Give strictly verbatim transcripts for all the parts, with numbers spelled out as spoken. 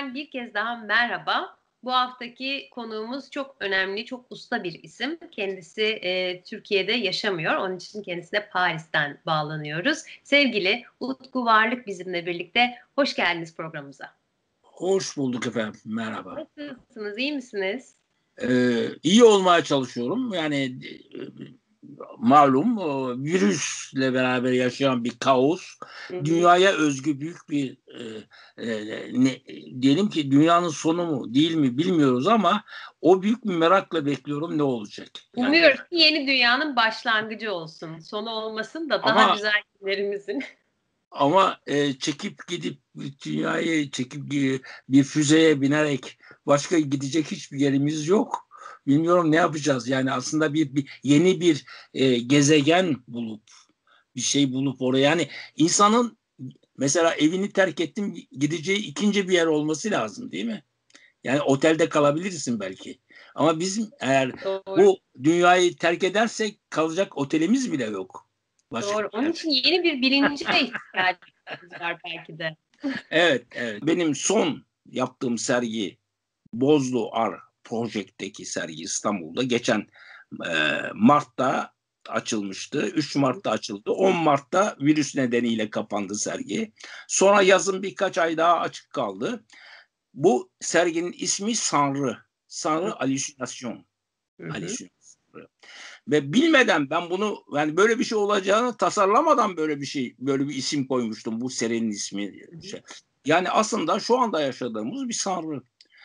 Türkiye'den bir kez daha merhaba. Bu haftaki konuğumuz çok önemli, çok usta bir isim. Kendisi e, Türkiye'de yaşamıyor. Onun için kendisine Paris'ten bağlanıyoruz. Sevgili Utku Varlık bizimle birlikte. Hoş geldiniz programımıza. Hoş bulduk efendim. Merhaba. Nasılsınız? İyi misiniz? Ee, iyi olmaya çalışıyorum. Yani e, malum virüsle beraber yaşayan bir kaos, Hı hı. dünyaya özgü büyük bir e, e, ne, diyelim ki dünyanın sonu mu değil mi bilmiyoruz ama o büyük bir merakla bekliyorum ne olacak. Yani, Umuyoruz ki yeni dünyanın başlangıcı olsun. Sonu olmasın da daha ama güzel günlerimizin. Ama e, çekip gidip dünyayı çekip bir füzeye binerek başka gidecek hiçbir yerimiz yok. Bilmiyorum ne yapacağız. Yani aslında bir, bir yeni bir e, gezegen bulup bir şey bulup oraya, yani insanın mesela evini terk ettim gideceği ikinci bir yer olması lazım, değil mi? Yani otelde kalabilirsin belki. Ama bizim eğer Doğru. bu dünyayı terk edersek kalacak otelimiz bile yok. Başka Doğru. bir Onun yer. için yeni bir bilince ihtiyacımız var belki de. Evet, evet. Benim son yaptığım sergi Bozlu Art Project'teki sergi İstanbul'da geçen e, Mart'ta açılmıştı. üç Mart'ta açıldı. on Mart'ta virüs nedeniyle kapandı sergi. Sonra yazın birkaç ay daha açık kaldı. Bu serginin ismi Sanrı. Sanrı Halüsinasyon. Hı hı. Halüsinasyon. Ve bilmeden ben bunu, yani böyle bir şey olacağını tasarlamadan böyle bir şey, böyle bir isim koymuştum bu serinin ismi. Şey. Yani aslında şu anda yaşadığımız bir sanrı.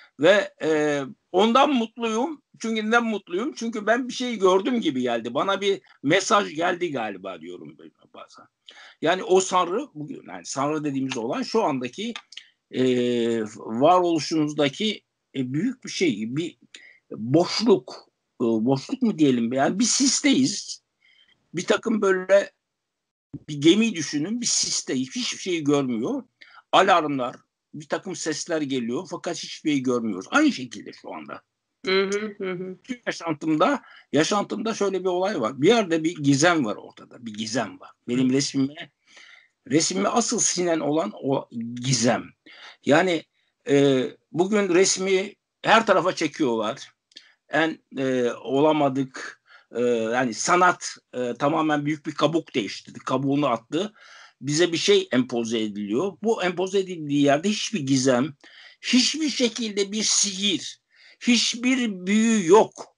Ve e, ondan mutluyum. Çünkü neden mutluyum? Çünkü ben bir şey gördüm gibi geldi. Bana bir mesaj geldi galiba diyorum bazen. Yani o sanrı, yani sanrı dediğimiz olan şu andaki e, varoluşumuzdaki e, büyük bir şey, bir boşluk, e, boşluk mu diyelim, yani bir sisteyiz. Bir takım böyle bir gemi düşünün, bir sisteyiz. Hiçbir şeyi görmüyor. Alarmlar, bir takım sesler geliyor fakat hiçbir şeyi görmüyoruz. Aynı şekilde şu anda. Hı hı hı hı. Yaşantımda, yaşantımda şöyle bir olay var. Bir yerde bir gizem var ortada. Bir gizem var. Benim resmime, resmime asıl sinen olan o gizem. Yani e, bugün resmi her tarafa çekiyorlar. En e, olamadık e, yani sanat e, tamamen büyük bir kabuk değiştirdi. Kabuğunu attı. Bize bir şey empoze ediliyor. Bu empoze edildiği yerde hiçbir gizem, hiçbir şekilde bir sihir, hiçbir büyü yok.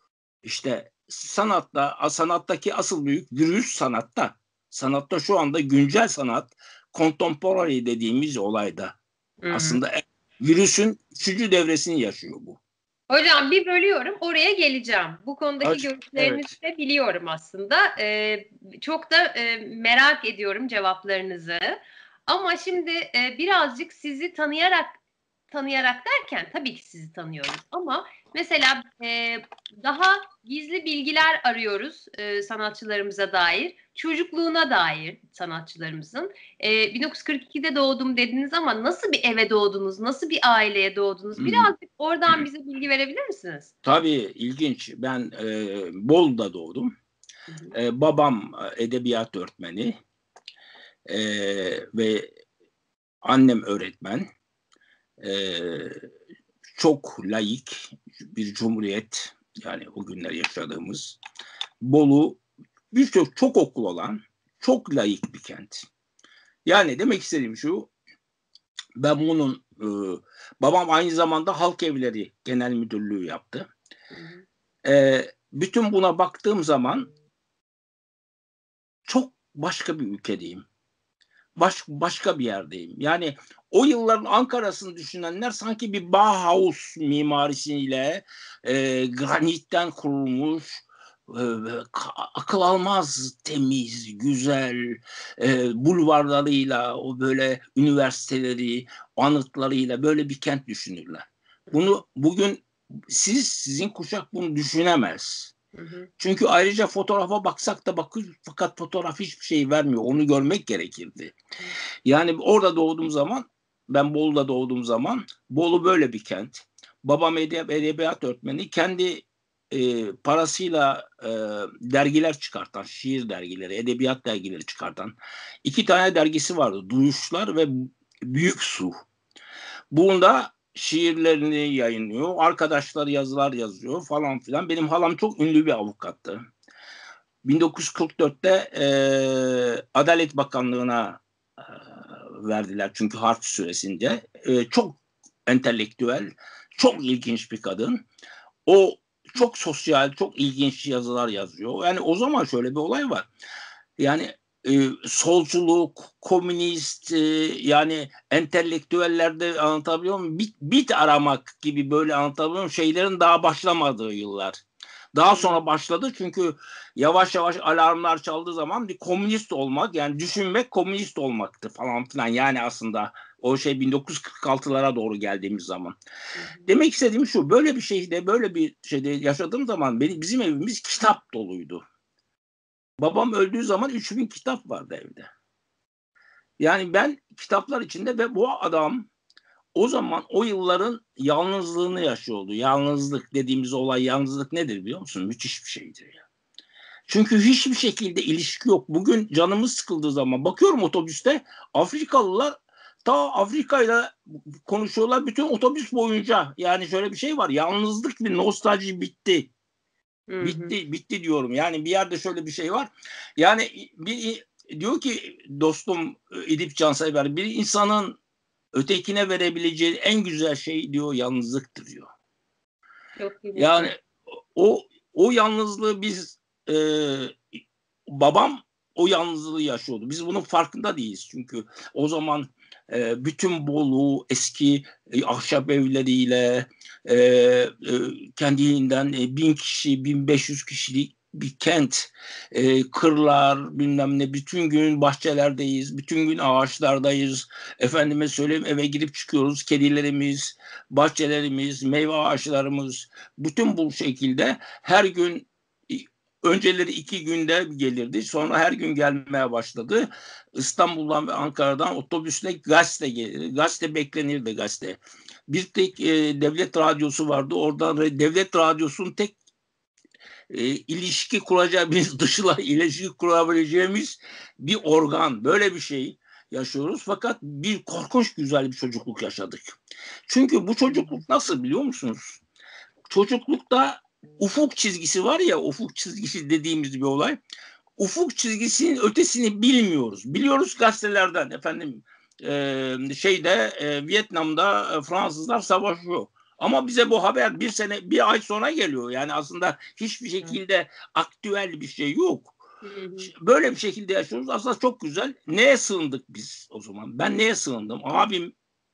İşte sanatta, sanattaki asıl büyük virüs sanatta. Sanatta şu anda güncel sanat, contemporary dediğimiz olayda. Hı hı. Aslında virüsün üçüncü devresini yaşıyor bu. Hocam bir bölüyorum, oraya geleceğim. Bu konudaki Aç, görüşlerinizi evet. de biliyorum aslında. Ee, çok da e, merak ediyorum cevaplarınızı. Ama şimdi e, birazcık sizi tanıyarak tanıyarak derken tabii ki sizi tanıyoruz. Ama mesela e, daha gizli bilgiler arıyoruz e, sanatçılarımıza dair. Çocukluğuna dair sanatçılarımızın. E, bin dokuz yüz kırk ikide doğdum dediniz ama nasıl bir eve doğdunuz? Nasıl bir aileye doğdunuz? Hmm. Birazcık oradan bize bilgi verebilir misiniz? Tabii ilginç. Ben e, Bolu'da doğdum. Hı hı. E, babam edebiyat öğretmeni e, ve annem öğretmen. E, Çok laik bir cumhuriyet, yani o günler yaşadığımız. Bolu birçok çok okul olan çok laik bir kent. Yani demek istediğim şu, ben bunun e, babam aynı zamanda Halk Evleri Genel Müdürlüğü yaptı. Hı hı. E, bütün buna baktığım zaman çok başka bir ülkedeyim. Baş, başka bir yerdeyim. Yani o yılların Ankara'sını düşünenler sanki bir Bauhaus mimarisiyle e, granitten kurulmuş, e, akıl almaz temiz, güzel e, bulvarlarıyla, o böyle üniversiteleri, anıtlarıyla böyle bir kent düşünürler. Bunu bugün siz, sizin kuşak bunu düşünemez. Hı hı. Çünkü ayrıca fotoğrafa baksak da bakıyoruz fakat fotoğraf hiçbir şey vermiyor. Onu görmek gerekirdi. Yani orada doğduğum zaman, ben Bolu'da doğduğum zaman, Bolu böyle bir kent. Babam edebiyat öğretmeni, kendi e, parasıyla e, dergiler çıkartan, şiir dergileri, edebiyat dergileri çıkartan iki tane dergisi vardı. Duyuşlar ve Büyük Su. Bunda şiirlerini yayınlıyor. Arkadaşları yazılar yazıyor falan filan. Benim halam çok ünlü bir avukattı. bin dokuz yüz kırk dörtte e, Adalet Bakanlığı'na e, verdiler. Çünkü harp süresince. E, çok entelektüel, çok ilginç bir kadın. O çok sosyal, çok ilginç yazılar yazıyor. Yani o zaman şöyle bir olay var. Yani e, solculuk, komünist, e, yani entelektüellerde anlatabiliyor muyum? Bit, bit aramak gibi böyle anlatabiliyor muyum? Şeylerin daha başlamadığı yıllar. Daha sonra başladı çünkü yavaş yavaş alarmlar çaldığı zaman bir komünist olmak, yani düşünmek komünist olmaktı falan filan. Yani aslında o şey bin dokuz yüz kırk altılara doğru geldiğimiz zaman. Hı hı. Demek istediğim şu, böyle bir şeyde, böyle bir şeyde yaşadığım zaman benim, bizim evimiz kitap doluydu. Babam öldüğü zaman üç bin kitap vardı evde. Yani ben kitaplar içinde ve bu adam o zaman o yılların yalnızlığını yaşıyordu. Yalnızlık dediğimiz olay, yalnızlık nedir biliyor musun? Müthiş bir şeydir ya. Çünkü hiçbir şekilde ilişki yok. Bugün canımız sıkıldığı zaman bakıyorum otobüste, Afrikalılar ta Afrika'yla konuşuyorlar bütün otobüs boyunca. Yani şöyle bir şey var. Yalnızlık ve nostalji bitti. Hı hı. Bitti, bitti diyorum. Yani bir yerde şöyle bir şey var. Yani bir diyor ki dostum Edip Cansever, bir insanın ötekine verebileceği en güzel şey diyor yalnızlıktır diyor. Çok kıymetli. Yani o o yalnızlığı biz e, babam o yalnızlığı yaşıyordu. Biz bunun farkında değiliz çünkü o zaman e, bütün Bolu eski e, ahşap evleriyle e, e, kendinden e, bin kişi, bin beş yüz kişilik bir kent, e, kırlar bilmem ne, bütün gün bahçelerdeyiz, bütün gün ağaçlardayız. Efendime söyleyeyim eve girip çıkıyoruz, kedilerimiz, bahçelerimiz, meyve ağaçlarımız, bütün bu şekilde her gün. Önceleri iki günde gelirdi. Sonra her gün gelmeye başladı. İstanbul'dan ve Ankara'dan otobüsle gazete gelirdi. Gazete beklenirdi gazete. Bir tek e, devlet radyosu vardı. Oradan devlet radyosunun tek e, ilişki kuracağımız, dışla ilişki kurabileceğimiz bir organ. Böyle bir şey yaşıyoruz. Fakat bir korkunç güzel bir çocukluk yaşadık. Çünkü bu çocukluk nasıl biliyor musunuz? Çocuklukta ufuk çizgisi var ya, ufuk çizgisi dediğimiz bir olay. Ufuk çizgisinin ötesini bilmiyoruz. Biliyoruz gazetelerden efendim e, şeyde e, Vietnam'da e, Fransızlar savaşıyor. Ama bize bu haber bir sene, bir ay sonra geliyor. Yani aslında hiçbir şekilde aktüel bir şey yok. Böyle bir şekilde yaşıyoruz. Aslında çok güzel. Neye sığındık biz o zaman? Ben neye sığındım? Abim,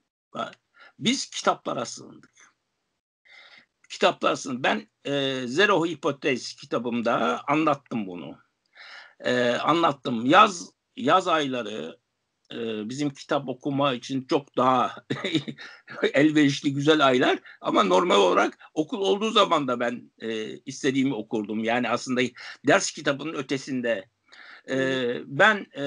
biz kitaplara sığındık. Kitaplar ben e, Zero Hipotez kitabımda anlattım bunu. E, anlattım. Yaz yaz ayları e, bizim kitap okuma için çok daha elverişli güzel aylar ama normal olarak okul olduğu zaman da ben e, istediğimi okurdum. Yani aslında ders kitabının ötesinde. E, ben e,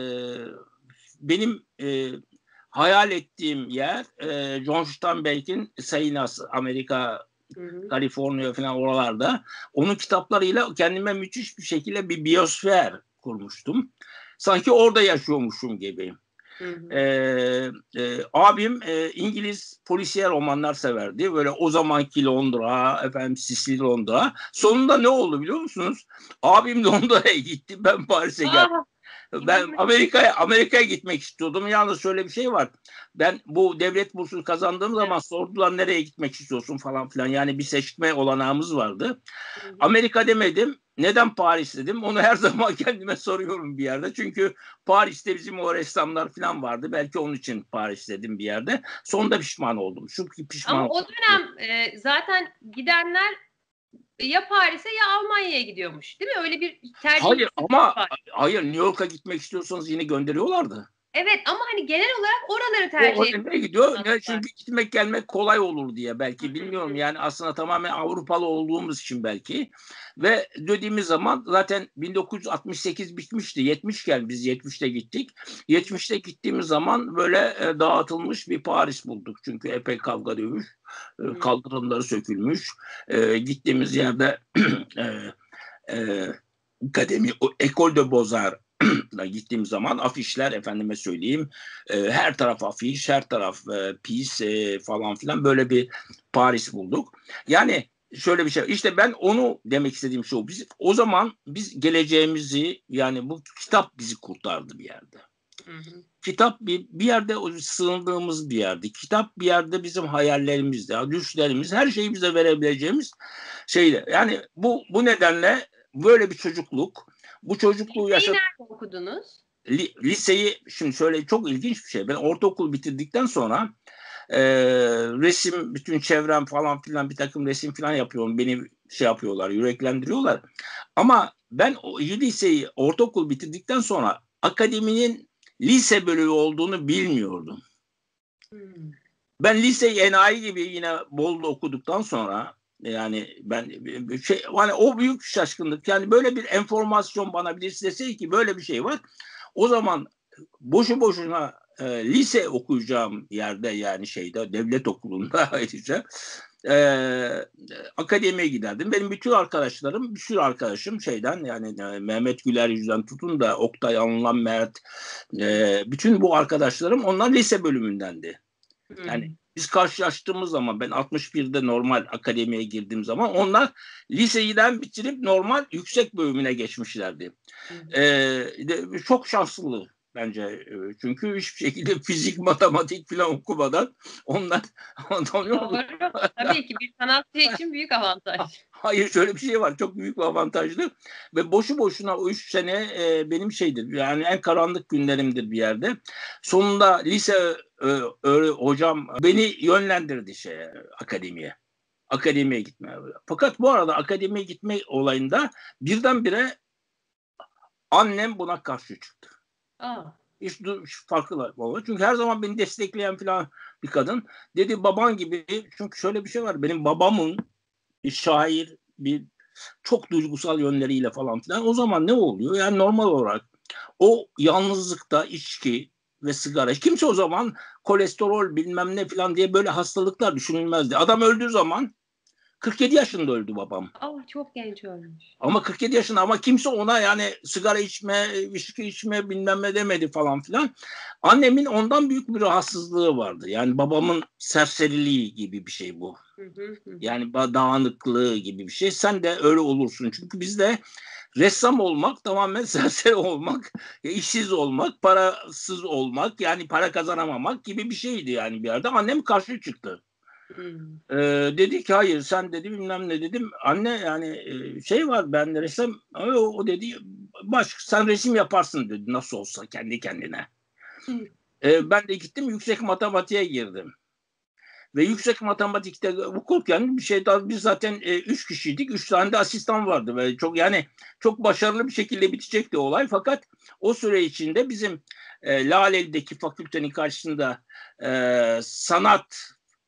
benim e, hayal ettiğim yer e, John Steinbeck'in Salinas, Amerika, Hı hı. Kaliforniya falan oralarda. Onun kitaplarıyla kendime müthiş bir şekilde bir biyosfer kurmuştum. Sanki orada yaşıyormuşum gibi. Hı hı. Ee, e, abim e, İngiliz polisiye romanlar severdi. Böyle o zamanki Londra, efendim Sicily Londra. Sonunda ne oldu biliyor musunuz? Abim Londra'ya gitti, ben Paris'e geldim. Ben Amerika'ya Amerika'ya gitmek istiyordum. Yalnız şöyle bir şey var. Ben bu devlet bursunu kazandığım zaman sordular nereye gitmek istiyorsun falan filan. Yani bir seçme olanağımız vardı. Hı hı. Amerika demedim. Neden Paris dedim. Onu her zaman kendime soruyorum bir yerde. Çünkü Paris'te bizim o ressamlar falan vardı. Belki onun için Paris dedim bir yerde. Sonunda pişman oldum. Çünkü pişman Ama oldum. o dönem e, zaten gidenler ya Paris'e ya Almanya'ya gidiyormuş. Değil mi? Öyle bir tercih Hayır ama var. hayır, New York'a gitmek istiyorsanız yine gönderiyorlardı. Evet ama hani genel olarak oraları tercih O nereye gidiyor? Yani çünkü gitmek gelmek kolay olur diye belki, bilmiyorum. Yani aslında tamamen Avrupalı olduğumuz için belki. Ve dediğimiz zaman zaten bin dokuz yüz altmış sekiz bitmişti. yetmişken biz yetmişte gittik. yetmişte gittiğimiz zaman böyle e, dağıtılmış bir Paris bulduk. Çünkü epey kavga dövüş. E, kaldırımları sökülmüş. E, gittiğimiz yerde e, e, Akademi, École de Beaux-Arts gittiğim zaman afişler efendime söyleyeyim e, her taraf afiş, her taraf e, pis e, falan filan böyle bir Paris bulduk. Yani şöyle bir şey işte ben onu demek istediğim şu biz o zaman biz geleceğimizi yani bu kitap bizi kurtardı bir yerde. Hı hı. Kitap bir, bir yerde sığındığımız bir yerdi. Kitap bir yerde bizim hayallerimizdi, düşlerimiz, her şeyi bize verebileceğimiz şeydi. Yani bu bu nedenle böyle bir çocukluk, bu çocukluğu Liseyi yaşadık. nerede okudunuz? Li, liseyi şimdi şöyle çok ilginç bir şey. Ben ortaokul bitirdikten sonra e, resim bütün çevrem falan filan bir takım resim falan yapıyorum. Beni şey yapıyorlar, yüreklendiriyorlar. Ama ben o liseyi ortaokul bitirdikten sonra akademinin lise bölümü olduğunu bilmiyordum. Hmm. Ben liseyi enayi gibi yine Bolu'da okuduktan sonra yani ben şey hani o büyük şaşkınlık. Yani böyle bir enformasyon bana birisi deseydi ki böyle bir şey var. O zaman boşu boşuna e, lise okuyacağım yerde yani şeyde devlet okulunda ayrıca e, akademiye giderdim. Benim bütün arkadaşlarım, bir sürü arkadaşım şeyden yani e, Mehmet Güler yüzden tutun da Oktay Anılan Mert e, bütün bu arkadaşlarım onlar lise bölümündendi. Yani Hmm. biz karşılaştığımız zaman ben altmış birde normal akademiye girdiğim zaman onlar liseden bitirip normal yüksek bölümüne geçmişlerdi. Hmm. Ee, de, çok şanslı bence. Çünkü hiçbir şekilde fizik, matematik falan okumadan onlar anlamıyor musun? Doğru. Tabii ki bir sanatçı için büyük avantaj. Hayır şöyle bir şey var. Çok büyük bir avantajlı. Ve boşu boşuna o üç sene e, benim şeydir. Yani en karanlık günlerimdir bir yerde. Sonunda lise e, öyle, hocam beni yönlendirdi şeye, akademiye. Akademiye gitmeye. Fakat bu arada akademiye gitme olayında birdenbire annem buna karşı çıktı. Aa. Hiç, hiç farklı oldu. Çünkü her zaman beni destekleyen falan bir kadın. Dedi baban gibi çünkü şöyle bir şey var. Benim babamın bir şair, bir çok duygusal yönleriyle falan filan. O zaman ne oluyor? Yani normal olarak o yalnızlıkta içki ve sigara. Kimse o zaman kolesterol bilmem ne falan diye böyle hastalıklar düşünülmezdi. Adam öldüğü zaman kırk yedi yaşında öldü babam. Aa, çok genç ölmüş. Ama kırk yedi yaşında ama kimse ona yani sigara içme, viski içme bilmem ne demedi falan filan. Annemin ondan büyük bir rahatsızlığı vardı. Yani babamın serseriliği gibi bir şey bu. Hı hı hı. Yani dağınıklığı gibi bir şey. Sen de öyle olursun. Çünkü bizde ressam olmak tamamen serseri olmak, işsiz olmak, parasız olmak, yani para kazanamamak gibi bir şeydi yani bir yerde. Annem karşı çıktı. Hmm. Ee, dedi ki hayır sen dedi bilmem ne dedim. Anne yani e, şey var ben de ressam o, o dedi baş sen resim yaparsın dedi nasıl olsa kendi kendine. Hı. Ee, ben de gittim yüksek matematiğe girdim. Ve yüksek matematikte hukuken bir şey daha biz zaten e, üç kişiydik. Üç tane de asistan vardı ve çok yani çok başarılı bir şekilde bitecekti olay. Fakat o süre içinde bizim e, Laleli'deki fakültenin karşısında e, sanat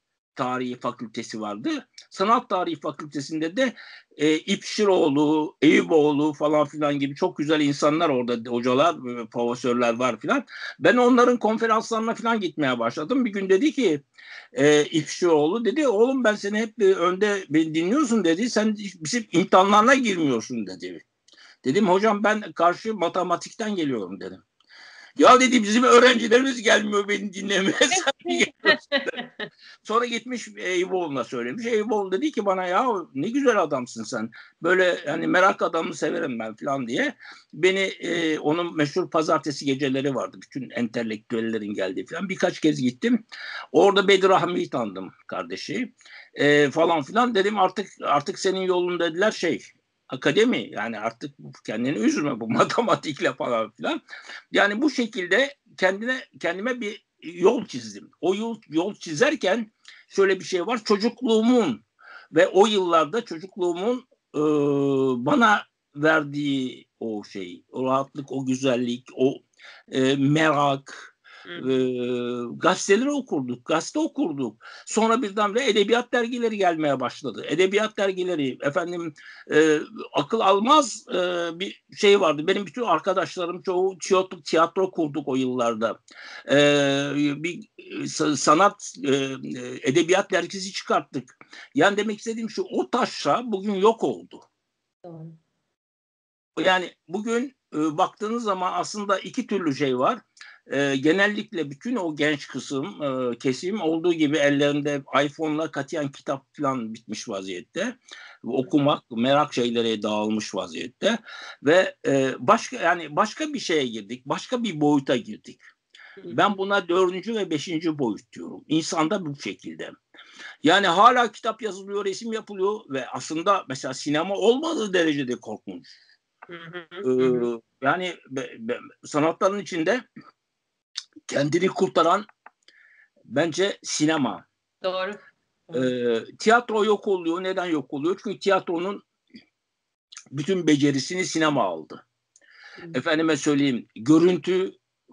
tarihi fakültesi vardı. Sanat tarihi fakültesinde de e, İpşiroğlu, Eyüboğlu falan filan gibi çok güzel insanlar orada hocalar, e, profesörler var filan. Ben onların konferanslarına filan gitmeye başladım. Bir gün dedi ki e, İpşiroğlu dedi oğlum ben seni hep e, önde beni dinliyorsun dedi. Sen bizim imtihanlarına girmiyorsun dedi. Dedim hocam ben karşı matematikten geliyorum dedim. Ya dedi bizim öğrencilerimiz gelmiyor beni dinlemeye. Sen geliyorsun. Sonra gitmiş Eyüboğlu'na söylemiş. Eyüboğlu dedi ki bana ya ne güzel adamsın sen. Böyle hani merak adamını severim ben falan diye. Beni e, onun meşhur pazartesi geceleri vardı. Bütün entelektüellerin geldiği falan. Birkaç kez gittim. Orada Bedir Rahmi'yi tanıdım kardeşi. E, falan filan dedim artık artık senin yolun dediler şey akademi yani artık kendini üzme bu matematikle falan filan. Yani bu şekilde kendine kendime bir yol çizdim. O yol, yol çizerken şöyle bir şey var. Çocukluğumun ve o yıllarda çocukluğumun e, bana verdiği o şey, o rahatlık, o güzellik, o e, merak, e, gazeteleri okurduk, gazete okurduk. Sonra birdenbire edebiyat dergileri gelmeye başladı. Edebiyat dergileri, efendim e, akıl almaz e, bir şey vardı. Benim bütün arkadaşlarım çoğu tiyatro, tiyatro kurduk o yıllarda. E, bir sanat e, edebiyat dergisi çıkarttık. Yani demek istediğim şu o taşra bugün yok oldu. Doğru. yani bugün e, baktığınız zaman aslında iki türlü şey var. E, genellikle bütün o genç kısım, e, kesim olduğu gibi ellerinde iPhone'la katiyen kitap falan bitmiş vaziyette. Okumak, merak şeylere dağılmış vaziyette ve e, başka yani başka bir şeye girdik, başka bir boyuta girdik. Ben buna dördüncü ve beşinci boyut diyorum. İnsanda bu şekilde. Yani hala kitap yazılıyor, resim yapılıyor ve aslında mesela sinema olmadığı derecede korkunç. Ee, yani be, be, sanatların içinde kendini kurtaran bence sinema. Doğru. Ee, tiyatro yok oluyor. Neden yok oluyor? Çünkü tiyatronun bütün becerisini sinema aldı. Efendime söyleyeyim, görüntü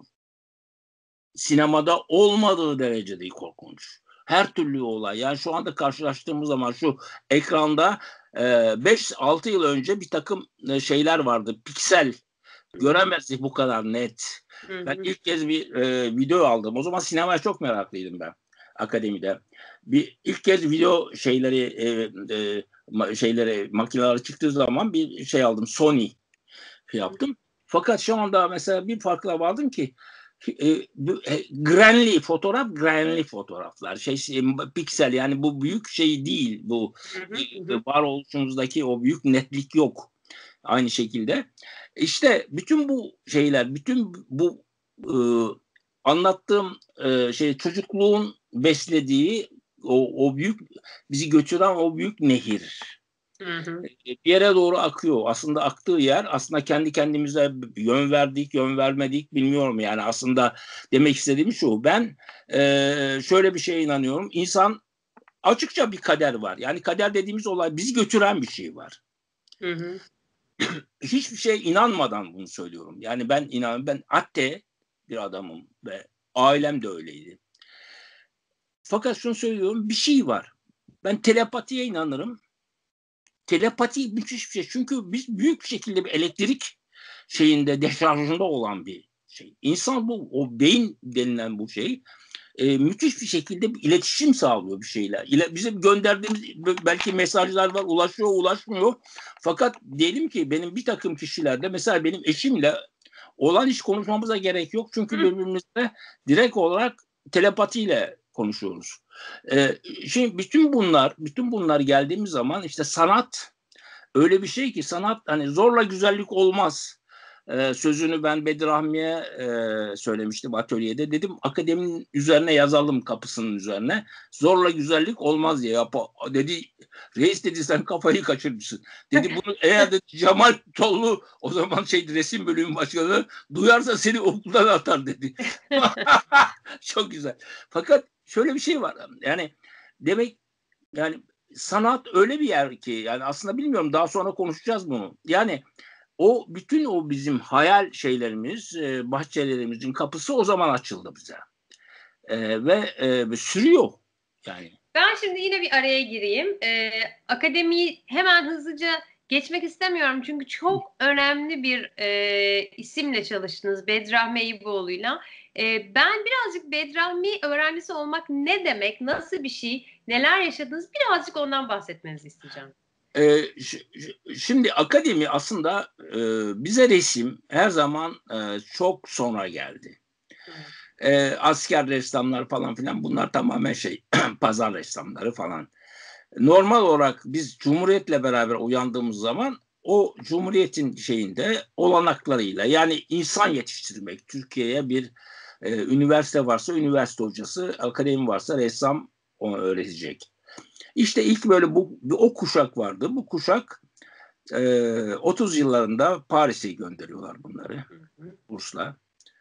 sinemada olmadığı derecede korkunç. Her türlü olay. Yani şu anda karşılaştığımız zaman şu ekranda beş altı yıl önce bir takım şeyler vardı. Piksel. Göremezdik bu kadar net. Ben ilk kez bir e, video aldım. O zaman sinemaya çok meraklıydım ben akademide. Bir ilk kez video şeyleri e, e, şeyleri makineleri çıktığı zaman bir şey aldım. Sony yaptım. Fakat şu anda mesela bir farkla vardım ki e, e, granli fotoğraf, granli fotoğraflar. Şey piksel yani bu büyük şey değil. Bu e, varoluşumuzdaki o büyük netlik yok. Aynı şekilde. İşte bütün bu şeyler, bütün bu e, anlattığım e, şey çocukluğun beslediği o, o büyük bizi götüren o büyük nehir. Hı hı. Bir yere doğru akıyor. Aslında aktığı yer aslında kendi kendimize yön verdik, yön vermedik bilmiyorum yani. Aslında demek istediğim şu. Ben e, şöyle bir şeye inanıyorum. İnsan açıkça bir kader var. Yani kader dediğimiz olay bizi götüren bir şey var. Hı hı. Hiçbir şeye inanmadan bunu söylüyorum. Yani ben inan ben ate bir adamım ve ailem de öyleydi. Fakat şunu söylüyorum bir şey var. Ben telepatiye inanırım. Telepati müthiş bir şey. Çünkü biz büyük bir şekilde bir elektrik şeyinde deşarjında olan bir şey. İnsan bu o beyin denilen bu şey e, müthiş bir şekilde bir iletişim sağlıyor bir şeyler. İle, bizim gönderdiğimiz belki mesajlar var ulaşıyor ulaşmıyor. Fakat diyelim ki benim bir takım kişilerde mesela benim eşimle olan hiç konuşmamıza gerek yok. Çünkü birbirimizle direkt olarak telepatiyle konuşuyoruz. Ee, şimdi bütün bunlar, bütün bunlar geldiğimiz zaman işte sanat öyle bir şey ki sanat hani zorla güzellik olmaz. Ee, sözünü ben Bedirahmi'ye e, söylemiştim atölyede. Dedim akademinin üzerine yazalım kapısının üzerine. Zorla güzellik olmaz diye. Yap dedi reis dedi sen kafayı kaçırmışsın. Dedi bunu eğer dedi, Cemal Tollu o zaman şey resim bölümü başkanı duyarsa seni okuldan atar dedi. Çok güzel. Fakat şöyle bir şey var. Yani demek yani sanat öyle bir yer ki yani aslında bilmiyorum daha sonra konuşacağız bunu. Yani o bütün o bizim hayal şeylerimiz, e, bahçelerimizin kapısı o zaman açıldı bize. E, ve e, sürüyor yani. Ben şimdi yine bir araya gireyim. Ee, akademiyi hemen hızlıca geçmek istemiyorum. Çünkü çok önemli bir e, isimle çalıştınız. Bedrahmi Eyüboğlu'yla. E, ben birazcık Bedrahmi öğrencisi olmak ne demek, nasıl bir şey, neler yaşadınız birazcık ondan bahsetmenizi isteyeceğim. Ee, şimdi akademi aslında e, bize resim her zaman e, çok sonra geldi. E, asker ressamlar falan filan bunlar tamamen şey pazar ressamları falan. Normal olarak biz Cumhuriyet'le beraber uyandığımız zaman o Cumhuriyet'in şeyinde olanaklarıyla yani insan yetiştirmek Türkiye'ye bir e, üniversite varsa üniversite hocası, akademi varsa ressam onu öğretecek. İşte ilk böyle bu o kuşak vardı. Bu kuşak e, otuz yıllarında Paris'e gönderiyorlar bunları bursla.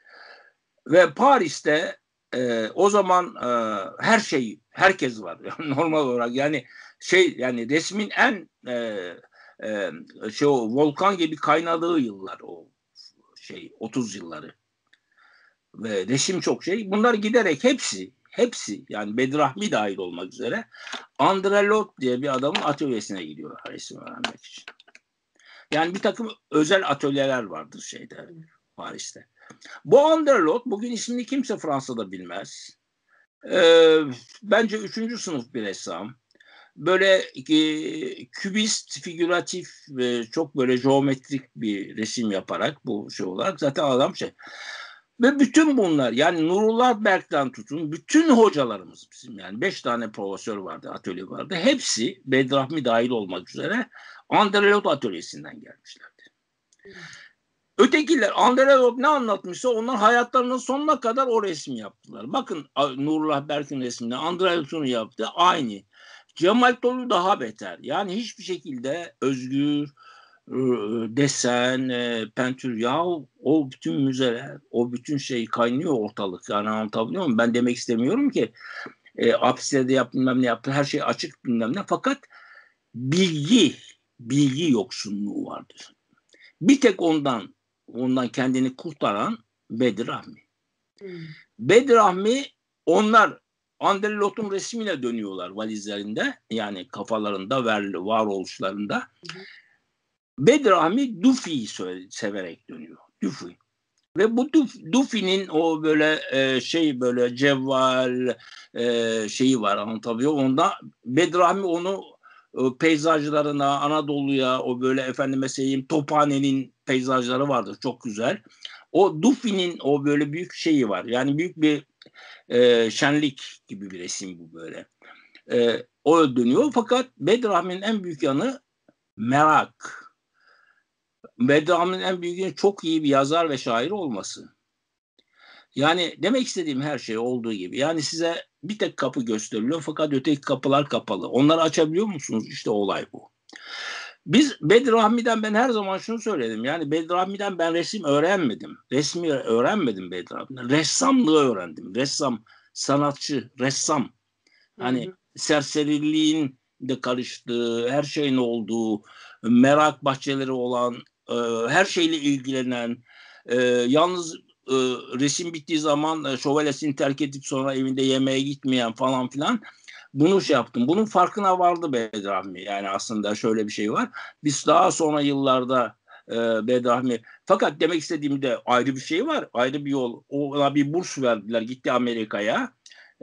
Ve Paris'te e, o zaman e, her şey herkes var. Yani normal olarak yani şey yani resmin en e, e, şey o volkan gibi kaynadığı yıllar o şey otuz yılları. Ve resim çok şey. Bunlar giderek hepsi hepsi yani Bedrahmi dahil olmak üzere André Lot diye bir adamın atölyesine gidiyor resim öğrenmek için. Yani bir takım özel atölyeler vardır şeyde Paris'te. Bu André Lot bugün ismini kimse Fransa'da bilmez. Ee, bence üçüncü sınıf bir ressam. böyle e, kübist, figüratif ve çok böyle geometrik bir resim yaparak bu şey olarak zaten adam şey. Ve bütün bunlar yani Nurullah Berk'ten tutun bütün hocalarımız bizim yani beş tane profesör vardı, atölye vardı. Hepsi Bedrahmi dahil olmak üzere Andrelot atölyesinden gelmişlerdi. Ötekiler Andrelot ne anlatmışsa onlar hayatlarının sonuna kadar o resmi yaptılar. Bakın Nurullah Berk'in resminde Andrelot'un yaptığı aynı. Cemal Tolu daha beter. Yani hiçbir şekilde özgür desen, pentür ya o bütün müzeler, o bütün şey kaynıyor ortalık. Yani anlatabiliyor muyum? Ben demek istemiyorum ki e, hapislerde yap bilmem ne yaptı. Her şey açık bilmem ne. Fakat bilgi, bilgi yoksunluğu vardır. Bir tek ondan ondan kendini kurtaran Bedrahmi. Hmm. Bedrahmi onlar Andrelot'un resmiyle dönüyorlar valizlerinde. Yani kafalarında, varoluşlarında. Hmm. Bedrahmi Dufi'yi severek dönüyor. Dufi. Ve bu Dufi'nin o böyle e, şey böyle cevval e, şeyi var anlatabiliyor. Onda Bedrahmi onu e, peyzajlarına, Anadolu'ya o böyle efendime söyleyeyim Tophane'nin peyzajları vardır. Çok güzel. O Dufi'nin o böyle büyük şeyi var. Yani büyük bir e, şenlik gibi bir resim bu böyle. E, o dönüyor. Fakat Bedrahmi'nin en büyük yanı merak. Bedrahmi'nin en büyük yanı çok iyi bir yazar ve şair olması. Yani demek istediğim her şey olduğu gibi. Yani size bir tek kapı gösteriliyor fakat öteki kapılar kapalı. Onları açabiliyor musunuz? İşte olay bu. Biz Bedrahmi'den ben her zaman şunu söyledim. Yani Bedrahmi'den ben resim öğrenmedim. Resmi öğrenmedim Bedrahmi'den. Ressamlığı öğrendim. Ressam, sanatçı, ressam. Hani hı hı. Serseriliğin de karıştığı, her şeyin olduğu, merak bahçeleri olan, e, her şeyle ilgilenen, e, yalnız e, resim bittiği zaman e, şövalyesini terk edip sonra evinde yemeğe gitmeyen falan filan. Bunu şey yaptım. Bunun farkına vardı Bedrahmi. Yani aslında şöyle bir şey var. Biz daha sonra yıllarda e, Bedrahmi. Fakat demek istediğim de ayrı bir şey var. Ayrı bir yol. Ona bir burs verdiler. Gitti Amerika'ya.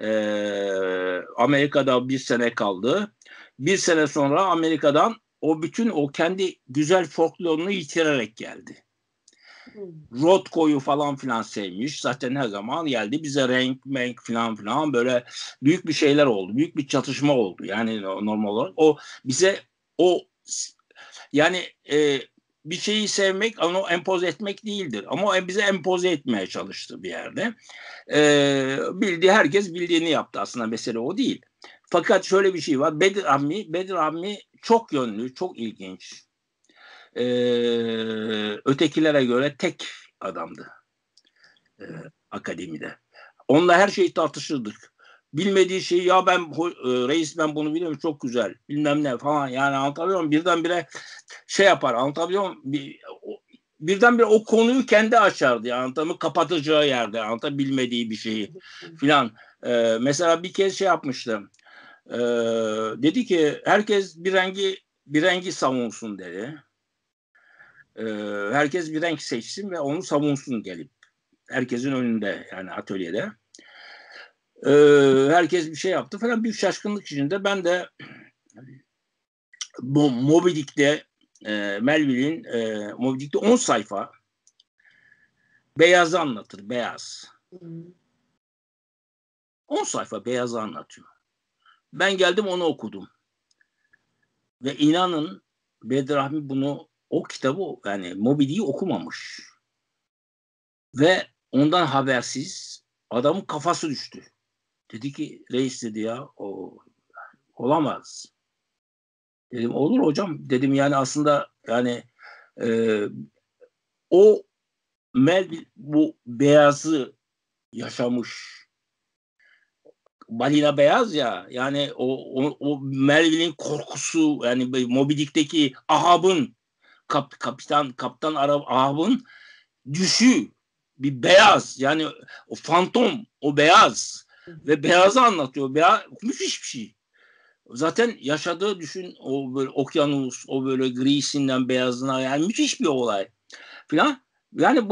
Ee, Amerika'da bir sene kaldı. Bir sene sonra Amerika'dan o bütün o kendi güzel folklorunu yitirerek geldi. Hmm. Rothko'yu falan filan sevmiş. Zaten her zaman geldi. Bize renk, menk filan filan böyle büyük bir şeyler oldu. Büyük bir çatışma oldu. Yani normal olarak o bize o yani e, bir şeyi sevmek, onu empoze etmek değildir. Ama o bize empoze etmeye çalıştı bir yerde. Ee, bildiği herkes bildiğini yaptı aslında mesele o değil. Fakat şöyle bir şey var. Bedrahmi, Bedrahmi çok yönlü, çok ilginç. Ee, ötekilere göre tek adamdı ee, akademide. Onunla her şeyi tartışırdık. Bilmediği şeyi ya ben reis ben bunu biliyorum çok güzel bilmem ne falan yani anlatabiliyor muyum? Birdenbire şey yapar anlatabiliyor muyum? Bir, birdenbire o konuyu kendi açardı yani anlatamı kapatacağı yerde anlatamı bilmediği bir şeyi filan. Ee, mesela bir kez şey yapmıştım. Ee, dedi ki herkes bir rengi bir rengi savunsun dedi. Ee, herkes bir renk seçsin ve onu savunsun gelip herkesin önünde yani atölyede. Ee, herkes bir şey yaptı falan büyük şaşkınlık içinde ben de bu Moby Dick'te e, Melville'in e, Moby Dick'te on sayfa beyazı anlatır beyaz. on sayfa beyazı anlatıyor. Ben geldim onu okudum. Ve inanın Bedrahmi bunu o kitabı yani Moby Dick'i okumamış. Ve ondan habersiz adamın kafası düştü. Dedi ki reis dedi ya o olamaz. Dedim olur hocam. Dedim yani aslında yani e, o Melville bu beyazı yaşamış. Balina beyaz ya yani o, o, o Melville'in korkusu yani Moby Dick'teki Ahab'ın kap, kapitan kaptan Arap Ahab'ın düşü bir beyaz yani o fantom o beyaz ve beyazı anlatıyor. Beyaz, müthiş bir şey. Zaten yaşadığı düşün o böyle okyanus o böyle grisinden beyazına yani müthiş bir olay filan. Yani bunu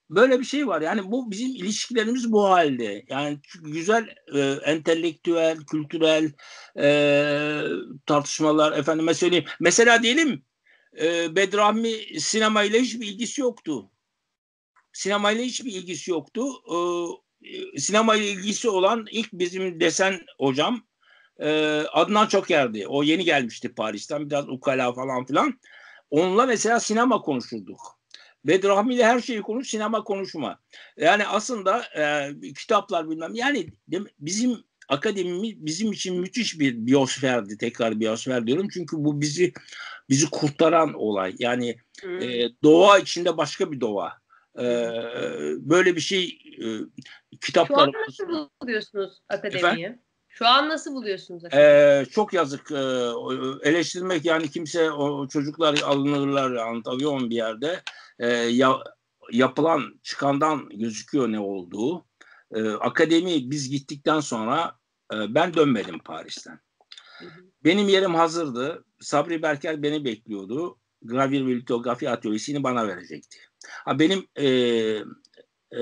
Böyle bir şey var. Yani bu bizim ilişkilerimiz bu halde. Yani güzel e, entelektüel, kültürel e, tartışmalar, efendime söyleyeyim. Mesela diyelim e, Bedrahmi sinemayla hiçbir ilgisi yoktu. Sinemayla hiçbir ilgisi yoktu. E, sinemayla ilgisi olan ilk bizim desen hocam e, Adnan Çoker'di. O yeni gelmişti Paris'ten. Biraz ukala falan filan. Onunla mesela sinema konuşurduk. Bedrahmi ile her şeyi konuş, sinema konuşma. Yani aslında e, kitaplar bilmem. Yani bizim akademimiz bizim için müthiş bir biyosferdi. Tekrar biyosfer diyorum. Çünkü bu bizi bizi kurtaran olay. Yani Hmm. e, doğa içinde başka bir doğa. E, böyle bir şey e, Şu an kitaplarımız. nasıl buluyorsunuz Efendim? akademiyi? Şu an nasıl buluyorsunuz akademiyi? Ee, çok yazık. Ee, eleştirmek yani kimse o çocuklar alınırlar anlatabiliyor muyum bir yerde. Ee, ya, yapılan çıkandan gözüküyor ne olduğu. Ee, akademi biz gittikten sonra e, ben dönmedim Paris'ten. Hı hı. Benim yerim hazırdı. Sabri Berker beni bekliyordu. Gravür ve litografi atölyesini bana verecekti. Ha, benim e, e,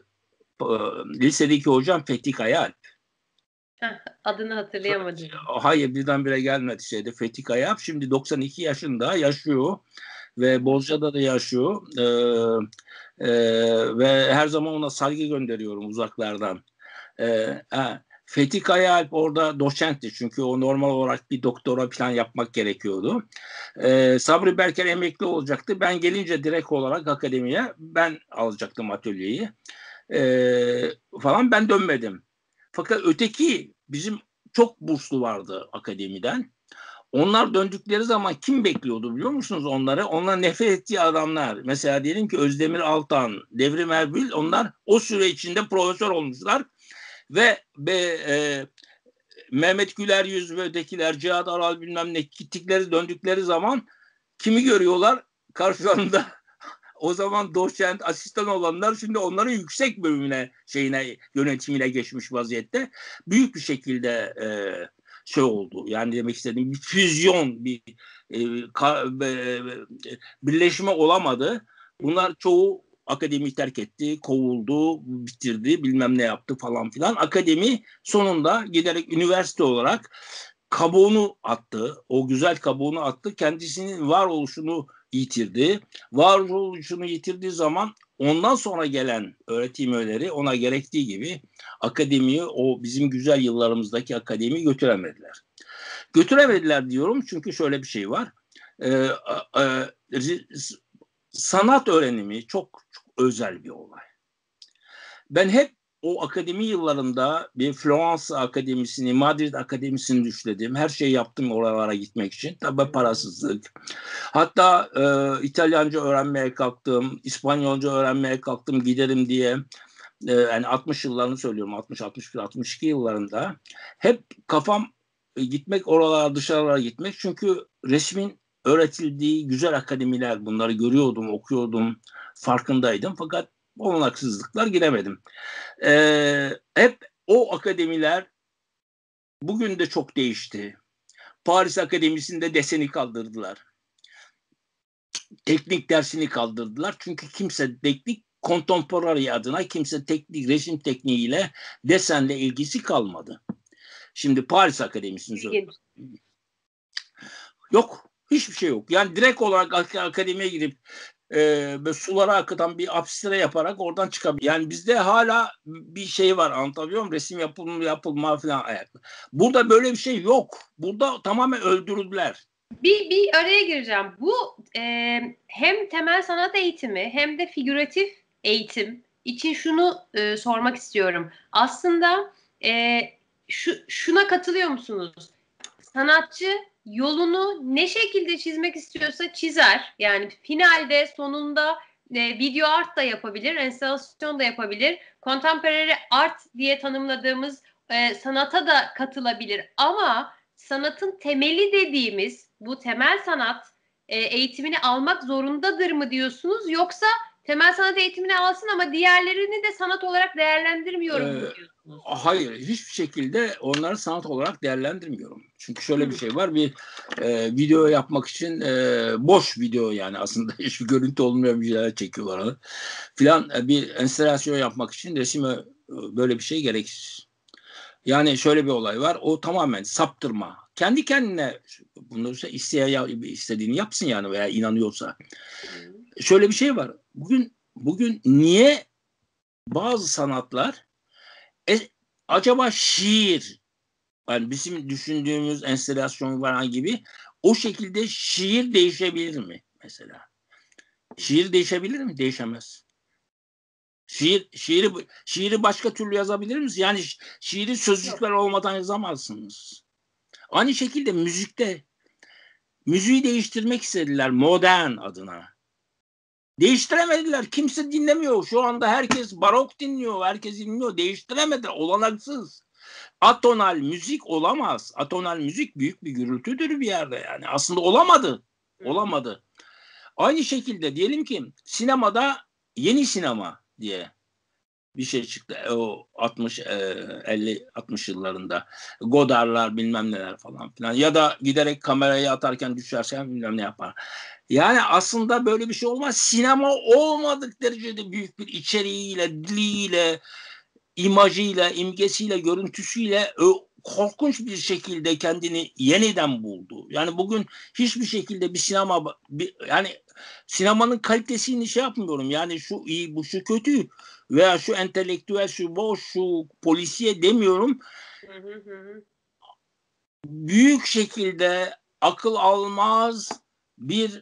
lisedeki hocam Fethi Kayaalp. Heh, adını hatırlayamadım. Hayır birdenbire gelmedi şeyde Fethi Kayaalp. Şimdi doksan iki yaşında yaşıyor ve Bozca'da da yaşıyor. Ee, e, ve her zaman ona saygı gönderiyorum uzaklardan. Ee, ha, Fethi Kayaalp orada doçentti çünkü o normal olarak bir doktora falan yapmak gerekiyordu. Ee, Sabri Berker emekli olacaktı. Ben gelince direkt olarak akademiye ben alacaktım atölyeyi. Ee, falan ben dönmedim. Fakat öteki bizim çok burslu vardı akademiden. Onlar döndükleri zaman kim bekliyordu biliyor musunuz onları? Onlar nefret ettiği adamlar. Mesela diyelim ki Özdemir Altan, Devrim Erbil onlar o süre içinde profesör olmuşlar. Ve be, e, Mehmet Güler Yüz ve ötekiler, Cihat Aral bilmem ne gittikleri döndükleri zaman kimi görüyorlar? Karşılarında o zaman doçent, asistan olanlar şimdi onların yüksek bölümüne, şeyine, yönetimine geçmiş vaziyette. Büyük bir şekilde e, şey oldu. Yani demek istediğim bir füzyon, bir e, ka, e, birleşme olamadı. Bunlar çoğu akademiyi terk etti, kovuldu, bitirdi, bilmem ne yaptı falan filan. Akademi sonunda giderek üniversite olarak kabuğunu attı. O güzel kabuğunu attı. Kendisinin varoluşunu yitirdi. Varoluşunu yitirdiği zaman ondan sonra gelen öğretim üyeleri ona gerektiği gibi akademiyi, o bizim güzel yıllarımızdaki akademiyi götüremediler. Götüremediler diyorum çünkü şöyle bir şey var. Ee, e, sanat öğrenimi çok, çok özel bir olay. Ben hep o akademi yıllarında bir Florence Akademisi'ni, Madrid Akademisi'ni düşledim. Her şeyi yaptım oralara gitmek için. Tabii parasızlık. Hatta e, İtalyanca öğrenmeye kalktım, İspanyolca öğrenmeye kalktım giderim diye. E, yani altmış yıllarını söylüyorum, altmış, altmış bir, altmış iki yıllarında. Hep kafam e, gitmek oralara, dışarılara gitmek. Çünkü resmin öğretildiği güzel akademiler, bunları görüyordum, okuyordum, farkındaydım. Fakat olanaksızlıklar giremedim. Ee, hep o akademiler bugün de çok değişti. Paris Akademisi'nde deseni kaldırdılar. Teknik dersini kaldırdılar. Çünkü kimse teknik kontemporary adına kimse teknik resim tekniğiyle desenle ilgisi kalmadı. Şimdi Paris Akademisi'ni söylüyorum. Yok. Hiçbir şey yok. Yani direkt olarak akademiye girip e, sulara akıtan bir abstre yaparak oradan çıkabilir. Yani bizde hala bir şey var, anlatabiliyor muyum? Resim yapılma, yapılma falan ayaklı. Burada böyle bir şey yok. Burada tamamen öldürdüler. Bir, bir araya gireceğim. Bu e, hem temel sanat eğitimi hem de figüratif eğitim için şunu e, sormak istiyorum. Aslında e, şu, şuna katılıyor musunuz? Sanatçı yolunu ne şekilde çizmek istiyorsa çizer. Yani finalde, sonunda e, video art da yapabilir, enstalasyon da yapabilir. Contemporary art diye tanımladığımız e, sanata da katılabilir. Ama sanatın temeli dediğimiz bu temel sanat e, eğitimini almak zorundadır mı diyorsunuz? Yoksa temel sanat eğitimini alsın ama diğerlerini de sanat olarak değerlendirmiyorum mu diyorsunuz? Ee, hayır, hiçbir şekilde onları sanat olarak değerlendirmiyorum. Çünkü şöyle bir şey var, bir e, video yapmak için e, boş video, yani aslında hiçbir görüntü olmayan bir şeyler çekiyorlar filan, e, bir enstelasyon yapmak için resime e, böyle bir şey gereksiz. Yani şöyle bir olay var, o tamamen saptırma. Kendi kendine bunu isteye, istediğini yapsın yani, veya inanıyorsa. Şöyle bir şey var, bugün bugün niye bazı sanatlar e, acaba şiir, yani bizim düşündüğümüz enstelasyon falan gibi, o şekilde şiir değişebilir mi mesela? Şiir değişebilir mi? Değişemez. Şiir, şiiri, şiiri başka türlü yazabilir misiniz? Yani şiiri sözcükler olmadan yazamazsınız. Aynı şekilde müzikte, müziği değiştirmek istediler modern adına. Değiştiremediler. Kimse dinlemiyor. Şu anda herkes barok dinliyor. Herkes dinliyor. Değiştiremediler. Olanaksız. Atonal müzik olamaz. Atonal müzik büyük bir gürültüdür bir yerde yani. Aslında olamadı. Olamadı. Aynı şekilde diyelim ki sinemada yeni sinema diye bir şey çıktı. O altmış elli altmış yıllarında. Godard'lar bilmem neler falan filan. Ya da giderek kamerayı atarken düşersen bilmem ne yapar. Yani aslında böyle bir şey olmaz. Sinema olmadık derecede büyük bir içeriğiyle, diliyle, imajıyla, imgesiyle, görüntüsüyle korkunç bir şekilde kendini yeniden buldu. Yani bugün hiçbir şekilde bir sinema, bir, yani sinemanın kalitesini şey yapmıyorum. Yani şu iyi, bu şu kötü veya şu entelektüel, şu boş, şu polisiye demiyorum. Hı hı hı. Büyük şekilde akıl almaz bir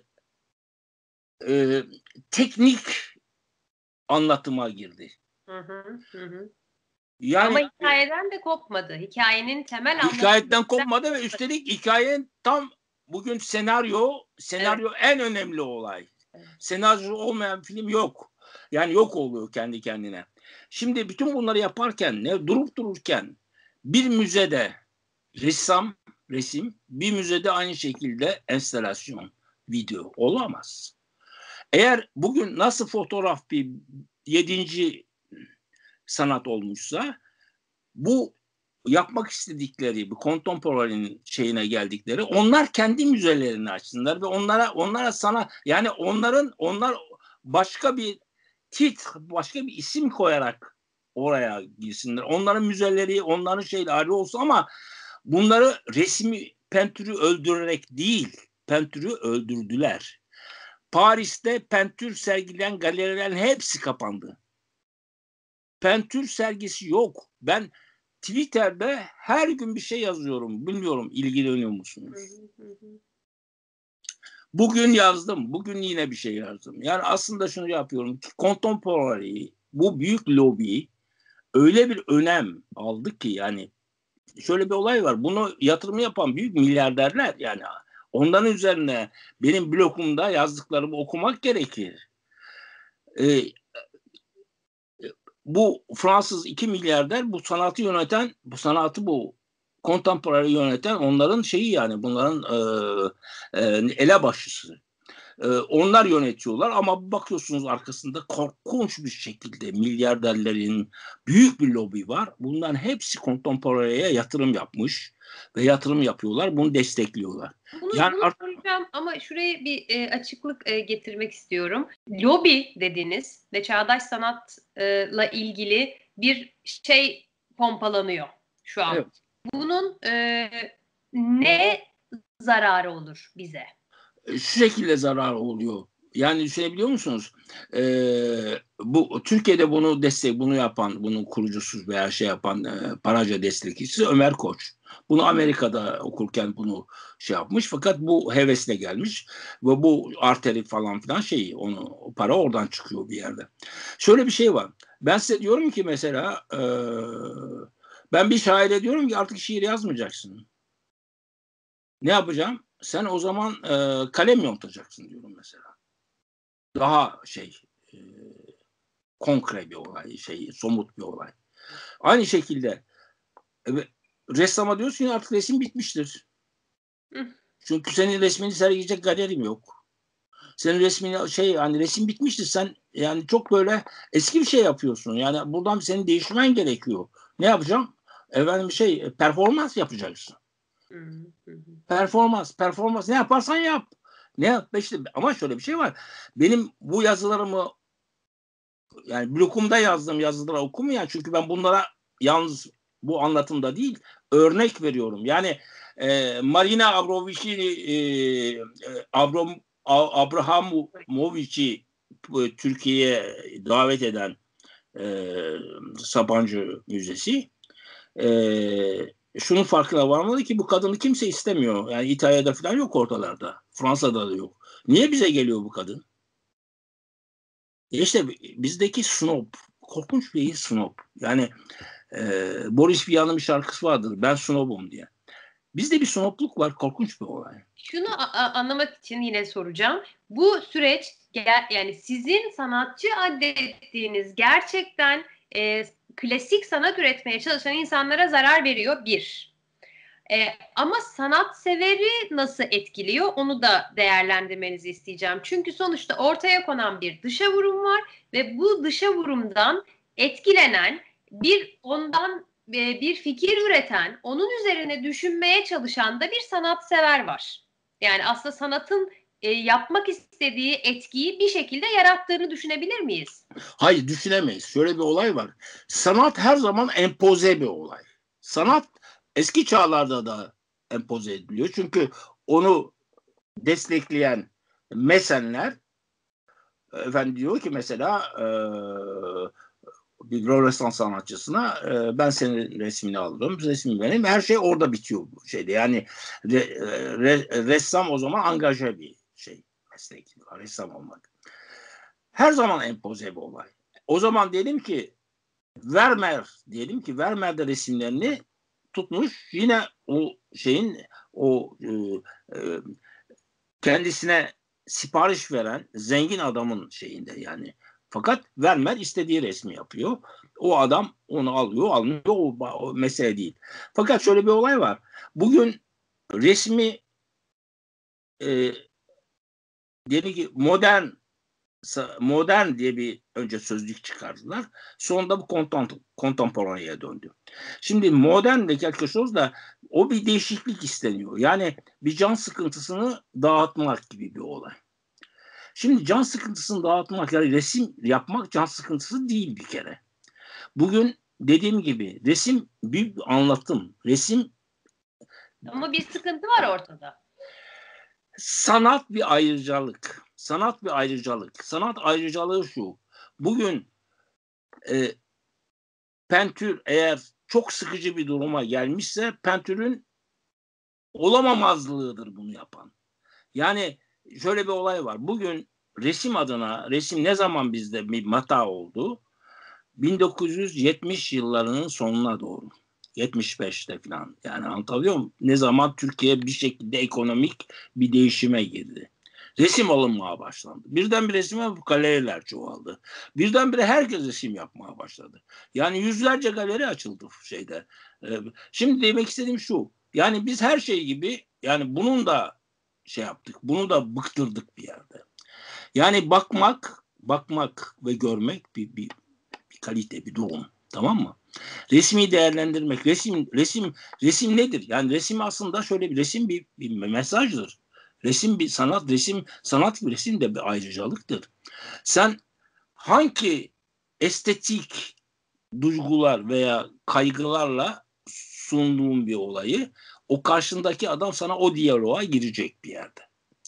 e, teknik anlatıma girdi. Hı hı hı. Yani ama hikayeden de kopmadı. Hikayenin temel hikayetten kopmadı ve üstelik hikayenin tam bugün senaryo, senaryo evet. En önemli olay. Evet. Senaryo olmayan film yok. Yani yok oluyor kendi kendine. Şimdi bütün bunları yaparken, ne durup dururken bir müzede ressam, resim, bir müzede aynı şekilde enstelasyon, video olamaz. Eğer bugün nasıl fotoğraf bir yedinci sanat olmuşsa, bu yapmak istedikleri, bu kontemporary'nin şeyine geldikleri, onlar kendi müzelerini açsınlar ve onlara onlara sana, yani onların onlar başka bir tit, başka bir isim koyarak oraya girsinler. Onların müzeleri, onların şeyleri ayrı olsun ama bunları resmi pentürü öldürerek değil, pentürü öldürdüler. Paris'te pentür sergilen galerilerin hepsi kapandı. Pentür sergisi yok. Ben Twitter'da her gün bir şey yazıyorum. Bilmiyorum ilgileniyor musunuz? Bugün yazdım. Bugün yine bir şey yazdım. Yani aslında şunu yapıyorum ki contemporary, bu büyük lobi öyle bir önem aldı ki, yani şöyle bir olay var. Bunu yatırım yapan büyük milyarderler, yani onların üzerine benim blogumda yazdıklarımı okumak gerekir. Ee, Bu Fransız iki milyarder bu sanatı yöneten, bu sanatı bu kontemporary yöneten onların şeyi, yani bunların e, e, elebaşısı. E, onlar yönetiyorlar ama bakıyorsunuz arkasında korkunç bir şekilde milyarderlerin büyük bir lobi var. Bunların hepsi kontemporary'e yatırım yapmış ve yatırım yapıyorlar. Bunu destekliyorlar. Bunu, yani bunu art- soracağım ama şuraya bir e, açıklık e, getirmek istiyorum. Lobi dediğiniz ve çağdaş sanatla ilgili bir şey pompalanıyor şu an. evet. Bunun e, ne zararı olur bize? Şu şekilde zarar oluyor. Yani düşünebiliyor musunuz? Ee, bu Türkiye'de bunu destek, bunu yapan, bunun kurucusu veya şey yapan e, paraca destekçisi Ömer Koç. Bunu Amerika'da okurken bunu şey yapmış, fakat bu hevesle gelmiş ve bu arteri falan filan şeyi, onu para oradan çıkıyor bir yerde. Şöyle bir şey var. Ben size diyorum ki mesela e, ben bir şaire diyorum ki artık şiir yazmayacaksın. Ne yapacağım? Sen o zaman e, kalem yontacaksın diyorum mesela. Daha şey e, konkre bir olay, şey somut bir olay. Aynı şekilde e, ressama diyorsun ki artık resim bitmiştir. Hı. Çünkü senin resmini sergileyecek galerim yok. Senin resmini şey, hani resim bitmiştir. Sen yani çok böyle eski bir şey yapıyorsun. Yani buradan senin değiştirmen gerekiyor. Ne yapacağım? Efendim şey performans yapacaksın. Hı hı. Performans, performans ne yaparsan yap. Ne yap işte, ama şöyle bir şey var. Benim bu yazılarımı, yani blogumda yazdığım yazıları okumayan, çünkü ben bunlara yalnız bu anlatımda değil, örnek veriyorum. Yani e, Marina Abramovich'i e, e, Abram, Abrahamovich'i e, Türkiye'ye davet eden e, Sabancı Müzesi e, şunun farkına varmalı ki bu kadını kimse istemiyor. Yani İtalya'da falan yok, ortalarda. Fransa'da da yok. Niye bize geliyor bu kadın? E işte bizdeki snob, korkunç bir snob. Yani e, Boris Vian'ın bir şarkısı vardır, ben snobum diye. Bizde bir snobluk var, korkunç bir olay. Şunu a- anlamak için yine soracağım. Bu süreç ger- yani sizin sanatçı adettiğiniz gerçekten e, klasik sanat üretmeye çalışan insanlara zarar veriyor bir. E, ama sanat-severi nasıl etkiliyor onu da değerlendirmenizi isteyeceğim. Çünkü sonuçta ortaya konan bir dışa vurum var ve bu dışa vurumdan etkilenen, bir ondan e, bir fikir üreten, onun üzerine düşünmeye çalışan da bir sanatsever var. Yani aslında sanatın e, yapmak istediği etkiyi bir şekilde yarattığını düşünebilir miyiz? Hayır, düşünemeyiz. Şöyle bir olay var. Sanat her zaman empoze bir olay. Sanat eski çağlarda da empoze ediliyor. Çünkü onu destekleyen mesenler, efendim, diyor ki mesela e, bir Rönesans sanatçısına e, ben senin resmini aldım, resmi benim, her şey orada bitiyor bu şeyde. Yani re, re, ressam o zaman angaje bir şey, meslek, ressam olmak. Her zaman empoze bir olay. O zaman diyelim ki Vermeer, diyelim ki Vermeer de resimlerini tutmuş, yine o şeyin, o e, e, kendisine sipariş veren zengin adamın şeyinde yani. Fakat Vermeer istediği resmi yapıyor. O adam onu alıyor, almıyor, o, o mesele değil. Fakat şöyle bir olay var. Bugün resmi e, diyelim ki modern modern diye bir önce sözlük çıkardılar. Sonunda bu kontemporaniye döndü. Şimdi modern de quelque chose da, o bir değişiklik isteniyor. Yani bir can sıkıntısını dağıtmak gibi bir olay. Şimdi can sıkıntısını dağıtmak, yani resim yapmak can sıkıntısı değil bir kere. Bugün dediğim gibi resim bir anlatım. Resim, Ama bir sıkıntı var ortada. sanat bir ayrıcalık. Sanat bir ayrıcalık. Sanat ayrıcalığı şu. Bugün e, pentür eğer çok sıkıcı bir duruma gelmişse, pentürün olamamazlığıdır bunu yapan. Yani şöyle bir olay var. Bugün resim adına, resim ne zaman bizde bir mata oldu? bin dokuz yüz yetmiş yıllarının sonuna doğru. yetmiş beşte falan. Yani anlatabiliyor muyum? Ne zaman Türkiye bir şekilde ekonomik bir değişime girdi. Resim alınmaya başlandı. Birdenbire resime galeriler çoğaldı. Birdenbire herkes resim yapmaya başladı. Yani yüzlerce galeri açıldı şeyde. Şimdi demek istediğim şu. Yani biz her şey gibi, yani bunun da şey yaptık. Bunu da bıktırdık bir yerde. Yani bakmak, bakmak ve görmek bir, bir bir kalite, bir durum. Tamam mı? Resmi değerlendirmek. Resim, resim, resim nedir? Yani resim aslında şöyle bir resim bir, bir mesajdır. Resim bir sanat, resim sanat gibi, resim de bir ayrıcalıktır. Sen hangi estetik duygular veya kaygılarla sunduğun bir olayı, o karşındaki adam sana o diyaloğa girecek bir yerde.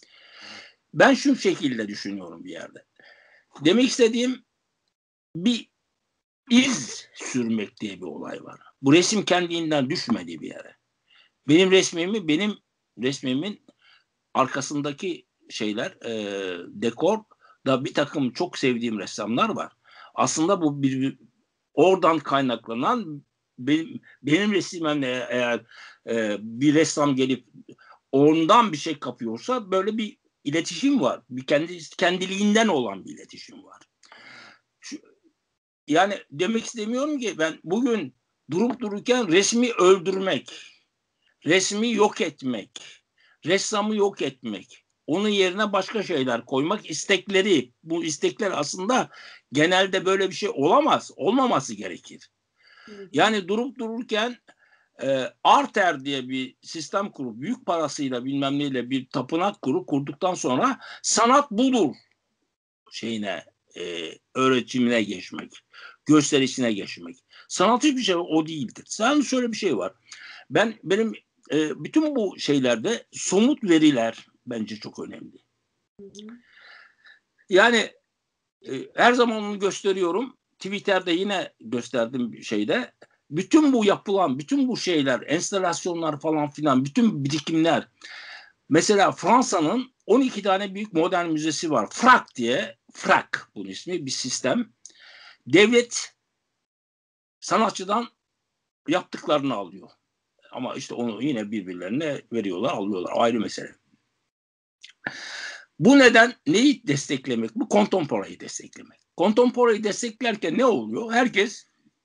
Ben şu şekilde düşünüyorum bir yerde. Demek istediğim, bir iz sürmek diye bir olay var. Bu resim kendinden düşmedi bir yere. Benim resmimi, benim resmimin arkasındaki şeyler, e, dekor da bir takım çok sevdiğim ressamlar var. Aslında bu bir, oradan kaynaklanan, benim, benim resimimle eğer e, bir ressam gelip ondan bir şey kapıyorsa, böyle bir iletişim var. Bir kendi kendiliğinden olan bir iletişim var. Şu, yani demek istemiyorum ki ben bugün durup dururken resmi öldürmek, resmi yok etmek, ressamı yok etmek, onun yerine başka şeyler koymak istekleri, bu istekler aslında genelde böyle bir şey olamaz, olmaması gerekir. Yani durup dururken e, Arter diye bir sistem kurup büyük parasıyla bilmem neyle bir tapınak kurup kurduktan sonra sanat budur şeyine e, öğretimine geçmek, gösterisine geçmek. Sanat hiçbir şey o değildir. Sadece şöyle bir şey var. Ben benim e, bütün bu şeylerde somut veriler bence çok önemli. Hı hı. Yani e, her zaman onu gösteriyorum. Twitter'da yine gösterdim şeyde. Bütün bu yapılan, bütün bu şeyler, enstalasyonlar falan filan, bütün birikimler. Mesela Fransa'nın on iki tane büyük modern müzesi var. Frak diye, Frak bunun ismi, bir sistem. Devlet sanatçıdan yaptıklarını alıyor. Ama işte onu yine birbirlerine veriyorlar, alıyorlar. Ayrı mesele. Bu neden neyi desteklemek? Bu kontemporayı desteklemek. Kontemporayı desteklerken ne oluyor? Herkes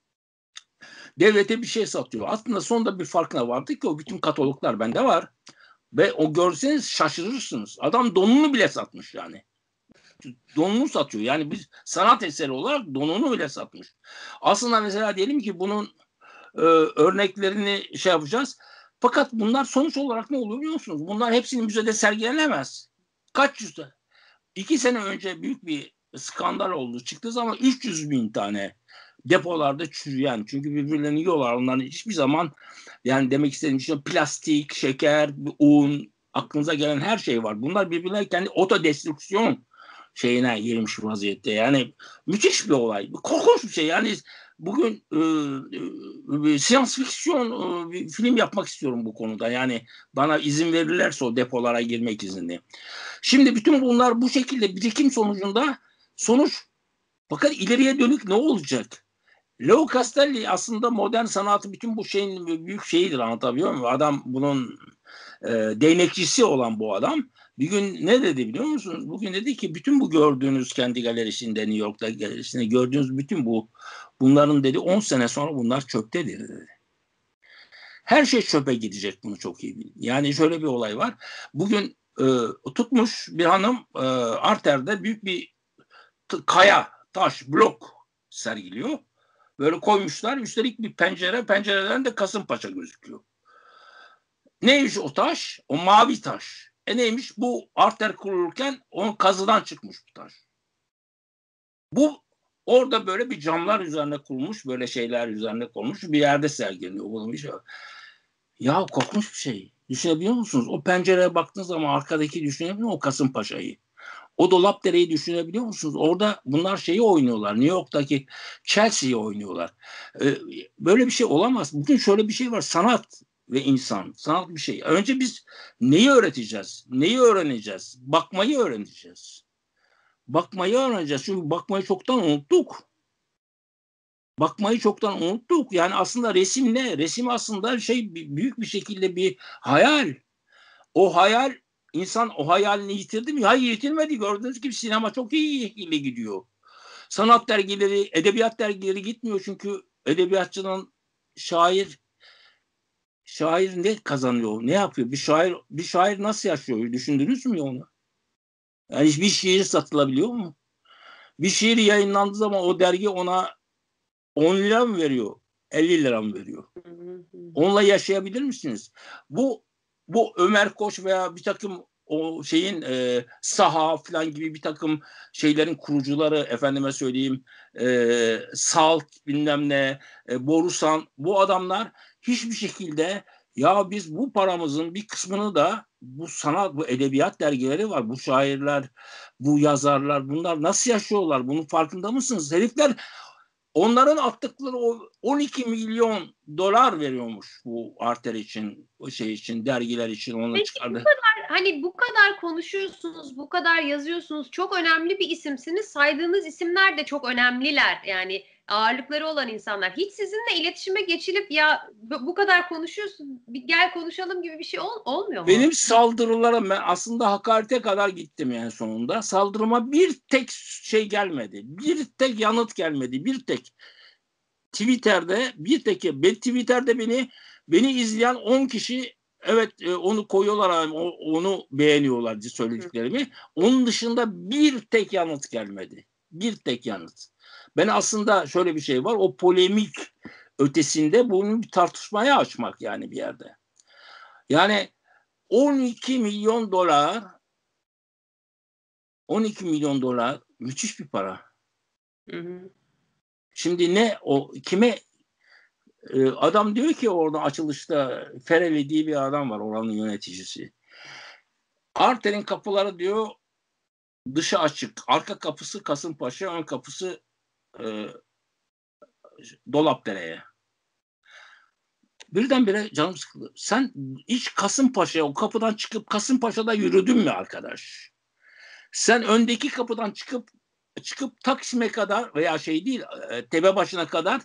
devlete bir şey satıyor. Aslında sonunda bir farkına vardı ki o bütün kataloglar bende var. Ve o görseniz şaşırırsınız. Adam donunu bile satmış yani. Donunu satıyor. Yani biz sanat eseri olarak donunu bile satmış. Aslında mesela diyelim ki bunun e, örneklerini şey yapacağız. Fakat bunlar sonuç olarak ne oluyor biliyor musunuz? Bunlar hepsini müzede sergilenemez. Kaç yüzde? İki sene önce büyük bir skandal oldu. Çıktığı zaman üç yüz bin tane depolarda çürüyen. Çünkü birbirlerini yiyorlar. Onların hiçbir zaman yani demek istediğim şey plastik, şeker, un, aklınıza gelen her şey var. Bunlar birbirine kendi otodestrüksiyon şeyine girmiş vaziyette. Yani müthiş bir olay. Korkunç bir şey. Yani bugün e, e, science fiction e, bir film yapmak istiyorum bu konuda. Yani bana izin verirlerse o depolara girmek izni. Şimdi bütün bunlar bu şekilde birikim sonucunda sonuç, fakat ileriye dönük ne olacak? Leo Castelli aslında modern sanatı bütün bu şeyin büyük şeyidir, anlatabiliyor muyum? Adam bunun e, değnekçisi olan bu adam. Bir gün ne dedi biliyor musunuz? Bugün dedi ki bütün bu gördüğünüz kendi galerisinde, New York'ta galerisinde gördüğünüz bütün bu bunların dedi on sene sonra bunlar çöptedir dedi. Her şey çöpe gidecek, bunu çok iyi bilin. Yani şöyle bir olay var. Bugün e, tutmuş bir hanım e, Arter'de büyük bir t- kaya, taş, blok sergiliyor. Böyle koymuşlar. Üstelik bir pencere, pencereden de Kasımpaşa gözüküyor. Neymiş o taş? O mavi taş. E neymiş? Bu Arter kurulurken onun kazıdan çıkmış bu taş. Bu orada böyle bir camlar üzerine kurulmuş, böyle şeyler üzerine konmuş bir yerde sergileniyor. Bunu şey. Ya korkunç bir şey. Düşünebiliyor musunuz? O pencereye baktığınız zaman arkadaki düşünebiliyor musunuz? O Kasımpaşa'yı. O Dolapdere'yi düşünebiliyor musunuz? Orada bunlar şeyi oynuyorlar. New York'taki Chelsea'yi oynuyorlar. Ee, böyle bir şey olamaz. Bugün şöyle bir şey var. Sanat ve insan. Sanat bir şey. Önce biz neyi öğreteceğiz? Neyi öğreneceğiz? Bakmayı öğreneceğiz. Bakmayı öğreneceğiz. Çünkü bakmayı çoktan unuttuk. Bakmayı çoktan unuttuk. Yani aslında resim ne? Resim aslında şey büyük bir şekilde bir hayal. O hayal, insan o hayalini yitirdi mi? Hayır, yitirmedi. Gördüğünüz gibi sinema çok iyi ile gidiyor. Sanat dergileri, edebiyat dergileri gitmiyor çünkü edebiyatçının şair şair ne kazanıyor? Ne yapıyor? Bir şair bir şair nasıl yaşıyor? Düşündünüz mü onu? Yani bir şiir satılabiliyor mu? Bir şiir yayınlandığı zaman o dergi ona on lira mı veriyor? elli lira mı veriyor? Onunla yaşayabilir misiniz? Bu bu Ömer Koç veya bir takım o şeyin e, Saha falan gibi bir takım şeylerin kurucuları, efendime söyleyeyim e, Salt bilmem ne e, Borusan, bu adamlar hiçbir şekilde ya biz bu paramızın bir kısmını da bu sanat, bu edebiyat dergileri var, bu şairler, bu yazarlar, bunlar nasıl yaşıyorlar? Bunun farkında mısınız? Herifler, onların attıkları o on iki milyon dolar veriyormuş bu Arter için, o şey için, dergiler için onu Peki bu çıkardı. kadar hani bu kadar konuşuyorsunuz, bu kadar yazıyorsunuz. Çok önemli bir isimsiniz. Saydığınız isimler de çok önemliler. Yani ağırlıkları olan insanlar. Hiç sizinle iletişime geçilip ya bu kadar konuşuyorsun, bir gel konuşalım gibi bir şey ol, olmuyor mu? Benim saldırılarım, ben aslında hakarete kadar gittim yani sonunda. Saldırıma bir tek şey gelmedi. Bir tek yanıt gelmedi. Bir tek. Twitter'de bir tek. Ben, Twitter'de beni beni izleyen on kişi, evet e, onu koyuyorlar, onu beğeniyorlar söylediklerimi. Onun dışında bir tek yanıt gelmedi. Bir tek yanıt. Ben aslında şöyle bir şey var. O polemik ötesinde bunu bir tartışmaya açmak yani bir yerde. Yani on iki milyon dolar on iki milyon dolar müthiş bir para. Hı hı. Şimdi ne o kime e, adam diyor ki orada açılışta Fereli diye bir adam var oranın yöneticisi. Arter'in kapıları diyor dışı açık. Arka kapısı Kasımpaşa, ön kapısı e, Dolapdere'ye. Birdenbire canım sıkıldı. Sen hiç Kasımpaşa'ya o kapıdan çıkıp Kasımpaşa'da yürüdün mü arkadaş? Sen öndeki kapıdan çıkıp çıkıp Taksim'e kadar veya şey değil e, Tepebaşı'na kadar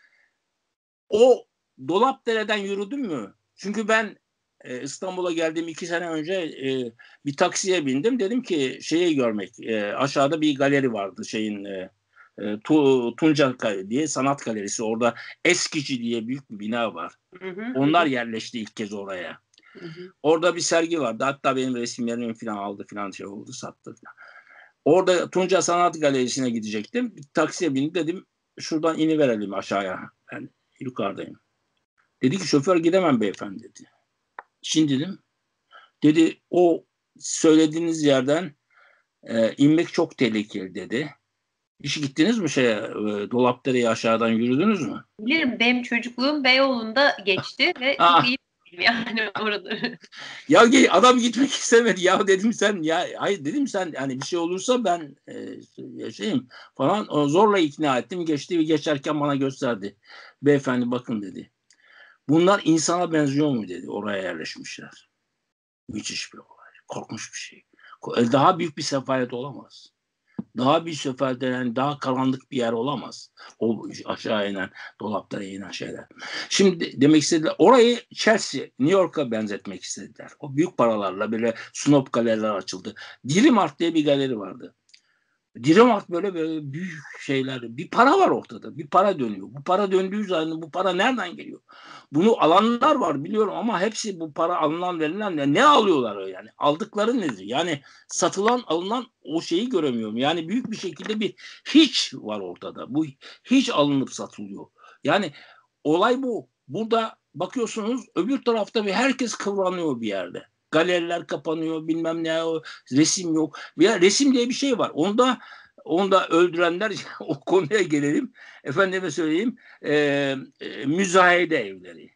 o Dolapdere'den yürüdün mü? Çünkü ben e, İstanbul'a geldiğim iki sene önce e, bir taksiye bindim. Dedim ki şeyi görmek. E, aşağıda bir galeri vardı şeyin e, e, tu, Tunca diye sanat galerisi. Orada Eskici diye büyük bir bina var. Hı hı, Onlar hı. yerleşti ilk kez oraya. Hı hı. Orada bir sergi vardı. Hatta benim resimlerimi falan aldı falan şey oldu sattı falan. Orada Tunca Sanat Galerisi'ne gidecektim. Bir taksiye bindim dedim şuradan iniverelim aşağıya. Ben yukarıdayım. Dedi ki şoför gidemem beyefendi dedi. Şimdi dedim. Dedi o söylediğiniz yerden e, inmek çok tehlikeli dedi. Hiç gittiniz mi şeye e, Dolapdere'ye aşağıdan yürüdünüz mü? Bilirim, benim çocukluğum Beyoğlu'nda geçti ve çok Aa, iyi bilirim yani oraları. ya adam gitmek istemedi ya dedim sen ya hayır dedim sen yani bir şey olursa ben e, yaşayayım falan o zorla ikna ettim geçti ve geçerken bana gösterdi. Beyefendi bakın dedi. Bunlar insana benziyor mu dedi oraya yerleşmişler. Müthiş bir olay. Korkunç bir şey. Daha büyük bir sefalet olamaz. Daha bir sefalet yani daha karanlık bir yer olamaz. O aşağı inen, dolaplara inen şeyler. Şimdi demek istediler, orayı Chelsea, New York'a benzetmek istediler. O büyük paralarla böyle snob galeriler açıldı. Dilimart diye bir galeri vardı. Dilimart böyle böyle büyük şeyler. Bir para var ortada. Bir para dönüyor. Bu para döndüğü zaman bu para nereden geliyor? Bunu alanlar var biliyorum ama hepsi bu para alınan verilen ne alıyorlar o yani? Aldıkları nedir? Yani satılan alınan o şeyi göremiyorum. Yani büyük bir şekilde bir hiç var ortada. Bu hiç alınıp satılıyor. Yani olay bu. Burada bakıyorsunuz öbür tarafta bir herkes kıvranıyor bir yerde. Galeriler kapanıyor bilmem ne o resim yok. Ya resim diye bir şey var. Onda onda öldürenler o konuya gelelim. Efendime söyleyeyim e, e, müzayede evleri.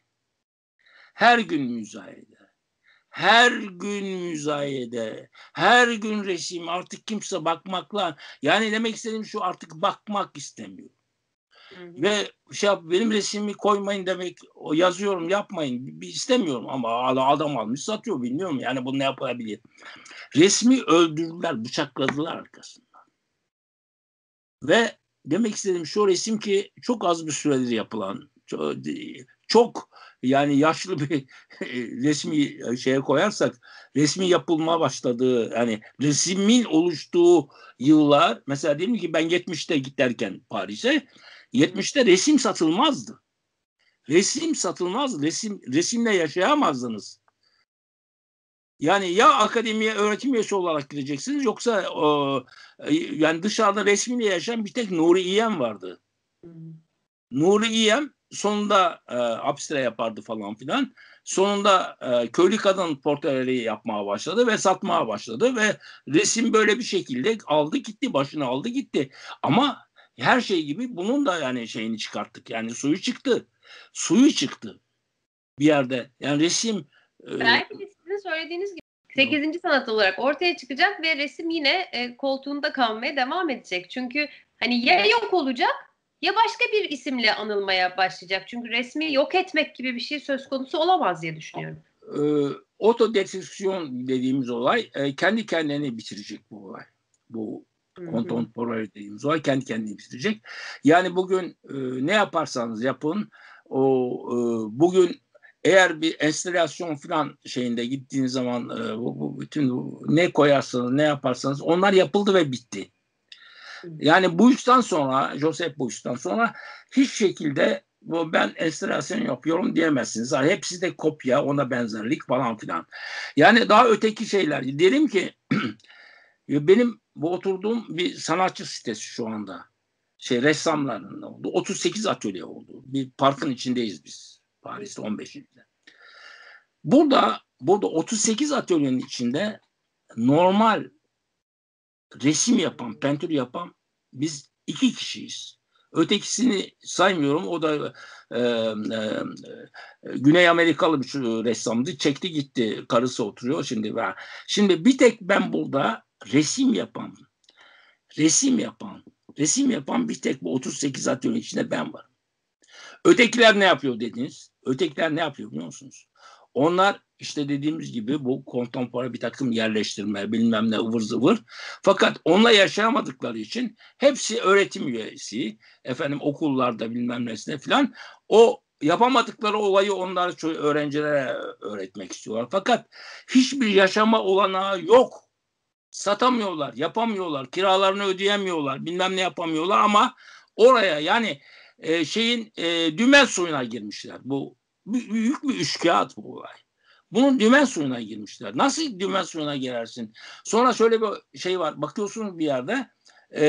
Her gün müzayede. Her gün müzayede. Her gün resim. Artık kimse bakmakla yani demek istediğim şu artık bakmak istemiyor. Hı hı. Ve şey yap, benim resmimi koymayın demek o yazıyorum yapmayın bir istemiyorum ama adam almış satıyor bilmiyorum yani bunu ne yapabilir. Resmi öldürdüler bıçakladılar arkasından. Ve demek istediğim şu resim ki çok az bir süredir yapılan çok, çok yani yaşlı bir resmi şeye koyarsak resmi yapılmaya başladığı yani resmin oluştuğu yıllar mesela diyelim ki ben yetmişte giderken Paris'e yetmişte resim satılmazdı. Resim satılmaz. Resim resimle yaşayamazdınız. Yani ya akademiye öğretim üyesi olarak gideceksiniz yoksa o, yani dışarıda resmiyle yaşayan bir tek Nuri İyem vardı. Hı. Nuri İyem sonunda e, abstre yapardı falan filan. Sonunda e, köylü kadın portreleri yapmaya başladı ve satmaya başladı ve resim böyle bir şekilde aldı gitti başını aldı gitti. Ama her şey gibi bunun da yani şeyini çıkarttık. Yani suyu çıktı. Suyu çıktı bir yerde. Yani resim e, Belki de sizin söylediğiniz gibi sekizinci sanat olarak ortaya çıkacak ve resim yine e, koltuğunda kalmaya devam edecek. Çünkü hani ya yok olacak ya başka bir isimle anılmaya başlayacak. Çünkü resmi yok etmek gibi bir şey söz konusu olamaz diye düşünüyorum. e, otodestrüksiyon dediğimiz olay e, kendi kendini bitirecek bu olay. Bu kontemporary dediğimiz olay kendi kendini bitirecek. Yani bugün e, ne yaparsanız yapın o e, bugün eğer bir enstalasyon falan şeyinde gittiğiniz zaman e, bu, bu bütün bu, ne koyarsanız ne yaparsanız onlar yapıldı ve bitti. Yani bu işten sonra Joseph bu işten sonra hiç şekilde bu ben enstalasyon yapıyorum diyemezsiniz. Yani hepsi de kopya, ona benzerlik falan filan. Yani daha öteki şeyler. Diyelim ki benim bu oturduğum bir sanatçı sitesi şu anda. şey ressamların oldu. otuz sekiz atölye oldu. Bir parkın içindeyiz biz. Paris'te on beşinde. Burada burada otuz sekiz atölyenin içinde normal resim yapan, pentür yapan biz iki kişiyiz. Ötekisini saymıyorum. O da e, e, Güney Amerikalı bir ressamdı. Çekti gitti. Karısı oturuyor şimdi. Şimdi bir tek ben burada resim yapan, resim yapan, resim yapan bir tek bu otuz sekiz atölye içinde ben varım. Ötekiler ne yapıyor dediniz? Ötekiler ne yapıyor biliyor musunuz? Onlar işte dediğimiz gibi bu kontemporer bir takım yerleştirme bilmem ne ıvır zıvır. Fakat onunla yaşayamadıkları için hepsi öğretim üyesi. Efendim okullarda bilmem nesine filan. O yapamadıkları olayı onlar öğrencilere öğretmek istiyorlar. Fakat hiçbir yaşama olanağı yok. Satamıyorlar, yapamıyorlar, kiralarını ödeyemiyorlar, bilmem ne yapamıyorlar ama oraya yani e, şeyin e, dümen suyuna girmişler. Bu büyük bir üçkağıt bu olay. Bunun dümen suyuna girmişler. Nasıl dümen suyuna girersin? Sonra şöyle bir şey var. Bakıyorsunuz bir yerde e,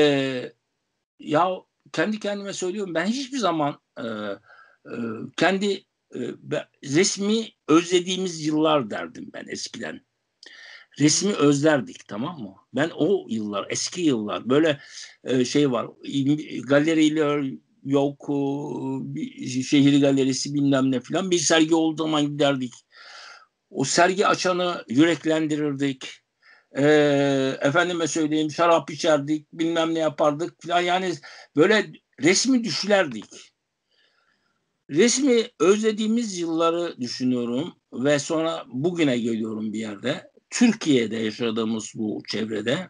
ya kendi kendime söylüyorum ben hiçbir zaman e, e, kendi e, resmi özlediğimiz yıllar derdim ben eskiden. Resmi özlerdik tamam mı? Ben o yıllar, eski yıllar böyle e, şey var. Galeriler yok, bir şehir galerisi bilmem ne filan. Bir sergi olduğu zaman giderdik. O sergi açanı yüreklendirirdik. E, efendime söyleyeyim şarap içerdik, bilmem ne yapardık filan. Yani böyle resmi düşlerdik. Resmi özlediğimiz yılları düşünüyorum ve sonra bugüne geliyorum bir yerde. Türkiye'de yaşadığımız bu çevrede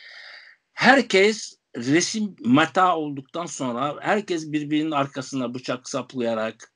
herkes resim meta olduktan sonra herkes birbirinin arkasına bıçak saplayarak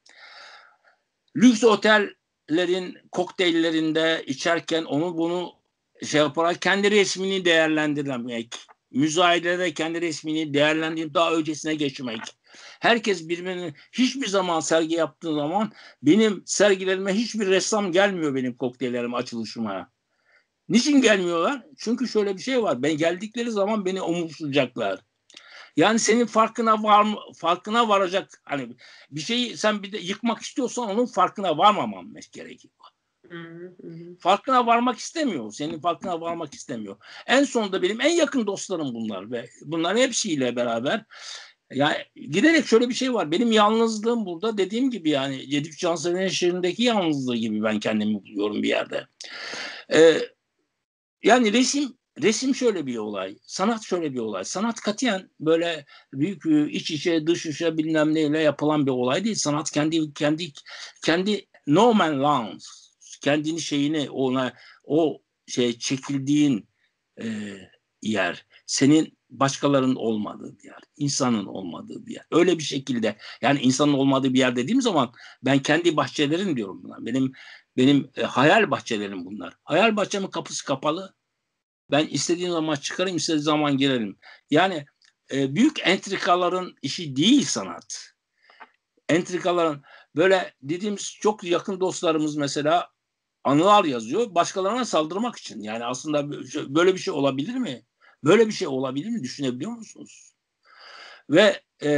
lüks otellerin kokteyllerinde içerken onu bunu şey yaparak kendi resmini değerlendirmek, müzayedede kendi resmini değerlendirip daha ötesine geçmek. Herkes birbirini hiçbir zaman sergi yaptığı zaman benim sergilerime hiçbir ressam gelmiyor benim kokteyllerime açılışıma. Niçin gelmiyorlar? Çünkü şöyle bir şey var. Ben geldikleri zaman beni umursayacaklar. Yani senin farkına var farkına varacak hani bir şeyi sen bir de yıkmak istiyorsan onun farkına varmaman gerekiyor. Hı hı. Farkına varmak istemiyor. Senin farkına varmak istemiyor. En sonunda benim en yakın dostlarım bunlar ve bunların hepsiyle beraber yani giderek şöyle bir şey var. Benim yalnızlığım burada dediğim gibi yani Cedip Cansever'in şiirindeki yalnızlığı gibi ben kendimi buluyorum bir yerde. Ee, yani resim resim şöyle bir olay. Sanat şöyle bir olay. Sanat katiyen böyle büyük iç içe dış içe bilmem neyle yapılan bir olay değil. Sanat kendi kendi kendi no man lands. Kendini şeyini ona o şey çekildiğin e, yer. Senin başkalarının olmadığı bir yer. İnsanın olmadığı bir yer. Öyle bir şekilde yani insanın olmadığı bir yer dediğim zaman ben kendi bahçelerim diyorum buna. Benim benim e, hayal bahçelerim bunlar. Hayal bahçemin kapısı kapalı. Ben istediğim zaman çıkarım, istediğim zaman girerim. Yani e, büyük entrikaların işi değil sanat. Entrikaların böyle dediğimiz çok yakın dostlarımız mesela anılar yazıyor başkalarına saldırmak için. Yani aslında böyle bir şey olabilir mi? Böyle bir şey olabilir mi? Düşünebiliyor musunuz? Ve e,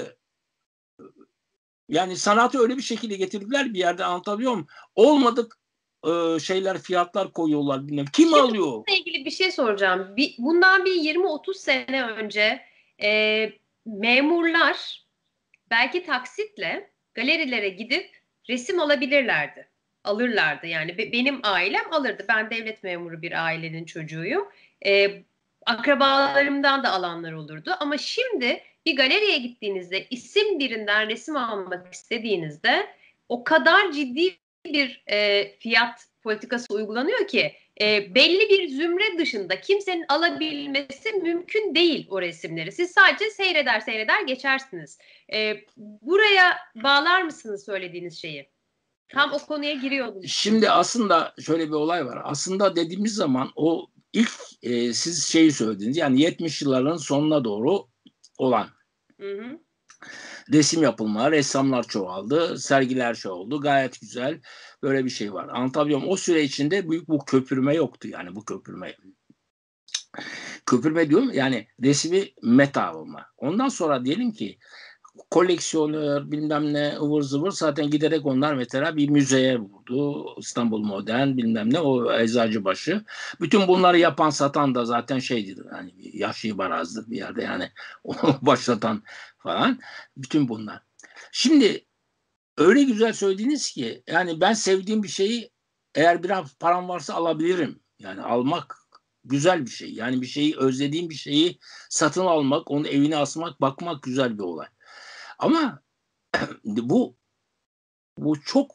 yani sanatı öyle bir şekilde getirdiler bir yerde anlatabiliyor muyum? Olmadık e, şeyler fiyatlar koyuyorlar bilmem. Kim Şimdi alıyor? bununla ilgili bir şey soracağım. Bir, bundan bir yirmi otuz sene önce e, memurlar belki taksitle galerilere gidip resim alabilirlerdi. Alırlardı yani. Be- benim ailem alırdı. Ben devlet memuru bir ailenin çocuğuyum. E, akrabalarımdan da alanlar olurdu. Ama şimdi bir galeriye gittiğinizde isim birinden resim almak istediğinizde o kadar ciddi bir e, fiyat politikası uygulanıyor ki e, belli bir zümre dışında kimsenin alabilmesi mümkün değil o resimleri. Siz sadece seyreder seyreder geçersiniz. E, buraya bağlar mısınız söylediğiniz şeyi? Tam o konuya giriyordum. Şimdi aslında şöyle bir olay var. Aslında dediğimiz zaman o ilk e, siz şeyi söylediniz. Yani yetmiş yılların sonuna doğru olan Hı hı. resim yapılma, ressamlar çoğaldı, sergiler çoğaldı. Gayet güzel böyle bir şey var. Anlatabiliyor muyum? O süre içinde büyük bu köpürme yoktu yani bu köpürme. Köpürme diyorum yani resmi meta olma. Ondan sonra diyelim ki koleksiyonör bilmem ne ıvır zıvır zaten giderek onlar mesela bir müzeye vurdu. İstanbul Modern bilmem ne o Eczacıbaşı. Bütün bunları yapan satan da zaten şeydir yani yaşlı barazdır bir yerde yani onu başlatan falan. Bütün bunlar. Şimdi öyle güzel söylediniz ki yani ben sevdiğim bir şeyi eğer biraz param varsa alabilirim. Yani almak güzel bir şey. Yani bir şeyi özlediğim bir şeyi satın almak, onu evine asmak, bakmak güzel bir olay. Ama bu bu çok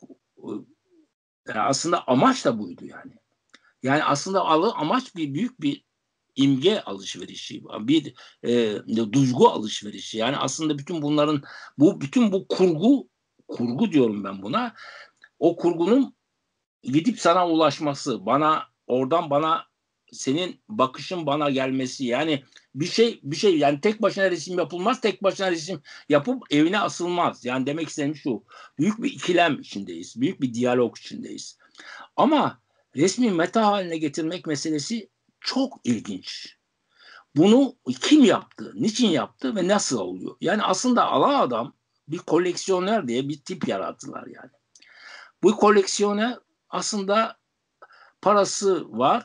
yani aslında amaç da buydu yani. Yani aslında amaç bir büyük bir imge alışverişi, bir e, duygu alışverişi. Yani aslında bütün bunların bu bütün bu kurgu kurgu diyorum ben buna. O kurgunun gidip sana ulaşması, bana oradan bana senin bakışın bana gelmesi yani bir şey bir şey yani tek başına resim yapılmaz, tek başına resim yapıp evine asılmaz. Yani demek istediğim şu. Büyük bir ikilem içindeyiz. Büyük bir diyalog içindeyiz. Ama resmi meta haline getirmek meselesi çok ilginç. Bunu kim yaptı, niçin yaptı ve nasıl oluyor? Yani aslında alan adam bir koleksiyoner diye bir tip yarattılar yani. Bu koleksiyoner aslında parası var.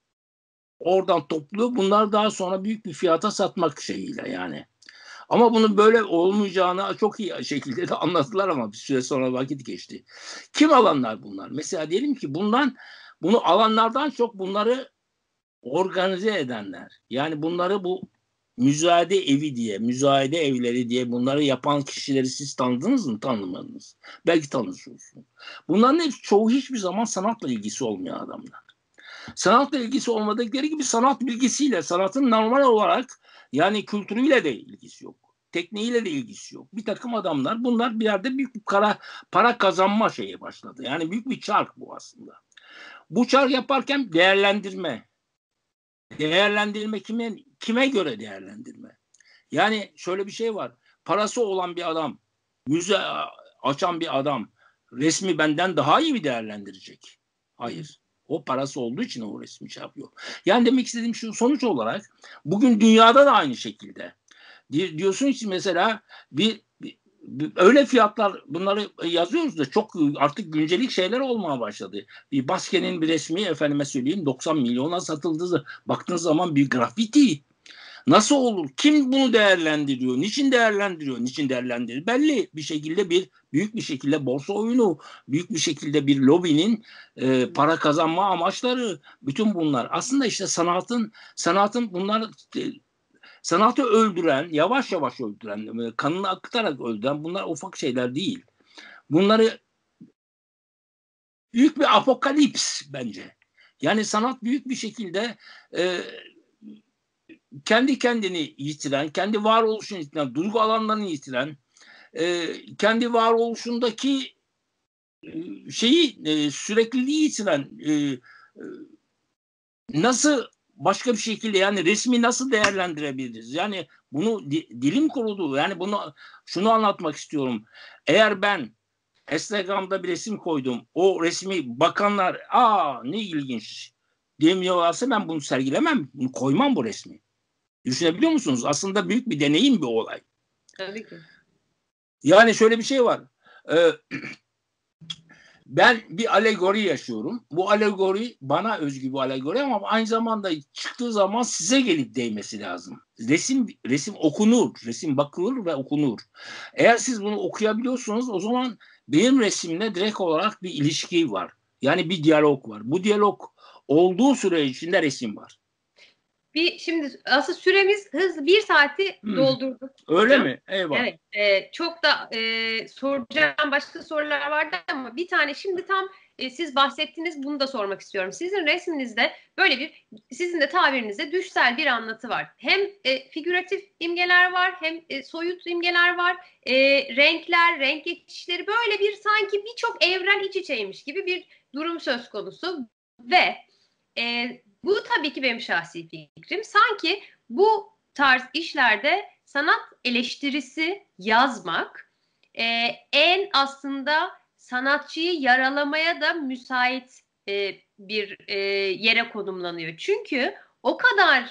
Oradan topluyor. Bunlar daha sonra büyük bir fiyata satmak şeyiyle yani. Ama bunun böyle olmayacağını çok iyi şekilde de anlattılar ama bir süre sonra vakit geçti. Kim alanlar bunlar? Mesela diyelim ki bundan bunu alanlardan çok bunları organize edenler. Yani bunları bu müzayede evi diye, müzayede evleri diye bunları yapan kişileri siz tanıdınız mı? Tanımadınız. Belki tanışıyorsunuz. Bunların hepsi çoğu hiçbir zaman sanatla ilgisi olmayan adamlar. Sanatla ilgisi olmadıkları gibi sanat bilgisiyle, sanatın normal olarak yani kültürüyle de ilgisi yok. Tekniğiyle de ilgisi yok. Bir takım adamlar bunlar bir yerde büyük bir para, para kazanma şeyi başladı. Yani büyük bir çark bu aslında. Bu çark yaparken değerlendirme. Değerlendirme kime, kime göre değerlendirme? Yani şöyle bir şey var. Parası olan bir adam, müze açan bir adam resmi benden daha iyi mi değerlendirecek? Hayır. O parası olduğu için o resmi şey yapıyor. Yani demek istediğim şu sonuç olarak bugün dünyada da aynı şekilde. Diyorsun ki mesela bir, bir, bir öyle fiyatlar bunları yazıyoruz da çok artık güncelik şeyler olmaya başladı. Bir baskenin bir resmi efendime söyleyeyim doksan milyona satıldı. Baktığınız zaman bir grafiti. Nasıl olur? Kim bunu değerlendiriyor? Niçin değerlendiriyor? Niçin değerlendiriyor? Belli bir şekilde bir büyük bir şekilde borsa oyunu, büyük bir şekilde bir lobinin e, para kazanma amaçları, bütün bunlar. Aslında işte sanatın sanatın bunlar sanatı öldüren, yavaş yavaş öldüren, kanını akıtarak öldüren bunlar ufak şeyler değil. Bunları büyük bir apokalips bence. Yani sanat büyük bir şekilde e, kendi kendini yitiren, kendi varoluşunu yitiren, duygu alanlarını yitiren, e, kendi varoluşundaki e, şeyi e, sürekliliği yitiren, e, e, nasıl başka bir şekilde yani resmi nasıl değerlendirebiliriz? Yani bunu di, dilim kurudu. Yani bunu şunu anlatmak istiyorum. Eğer ben Instagram'da bir resim koydum. O resmi bakanlar aa ne ilginç demiyorlarsa ben bunu sergilemem. Bunu koymam bu resmi. Düşünebiliyor musunuz? Aslında büyük bir deneyim bir olay. Tabii ki. Yani şöyle bir şey var. Ee, ben bir alegori yaşıyorum. Bu alegori bana özgü bir alegori ama aynı zamanda çıktığı zaman size gelip değmesi lazım. Resim resim okunur, resim bakılır ve okunur. Eğer siz bunu okuyabiliyorsunuz o zaman benim resimle direkt olarak bir ilişki var. Yani bir diyalog var. Bu diyalog olduğu süre içinde resim var. Bir şimdi asıl süremiz hızlı bir saati Hmm. doldurduk Öyle hocam. mi? Eyvah. Evet. E, çok da e, soracağım başka sorular vardı ama bir tane şimdi tam e, siz bahsettiniz bunu da sormak istiyorum. Sizin resminizde böyle bir sizin de tabirinizde düşsel bir anlatı var. Hem e, figüratif imgeler var hem e, soyut imgeler var. E, renkler, renk geçişleri böyle bir sanki birçok evren iç içeymiş gibi bir durum söz konusu ve e, bu tabii ki benim şahsi fikrim. Sanki bu tarz işlerde sanat eleştirisi yazmak e, en aslında sanatçıyı yaralamaya da müsait e, bir e, yere konumlanıyor. Çünkü o kadar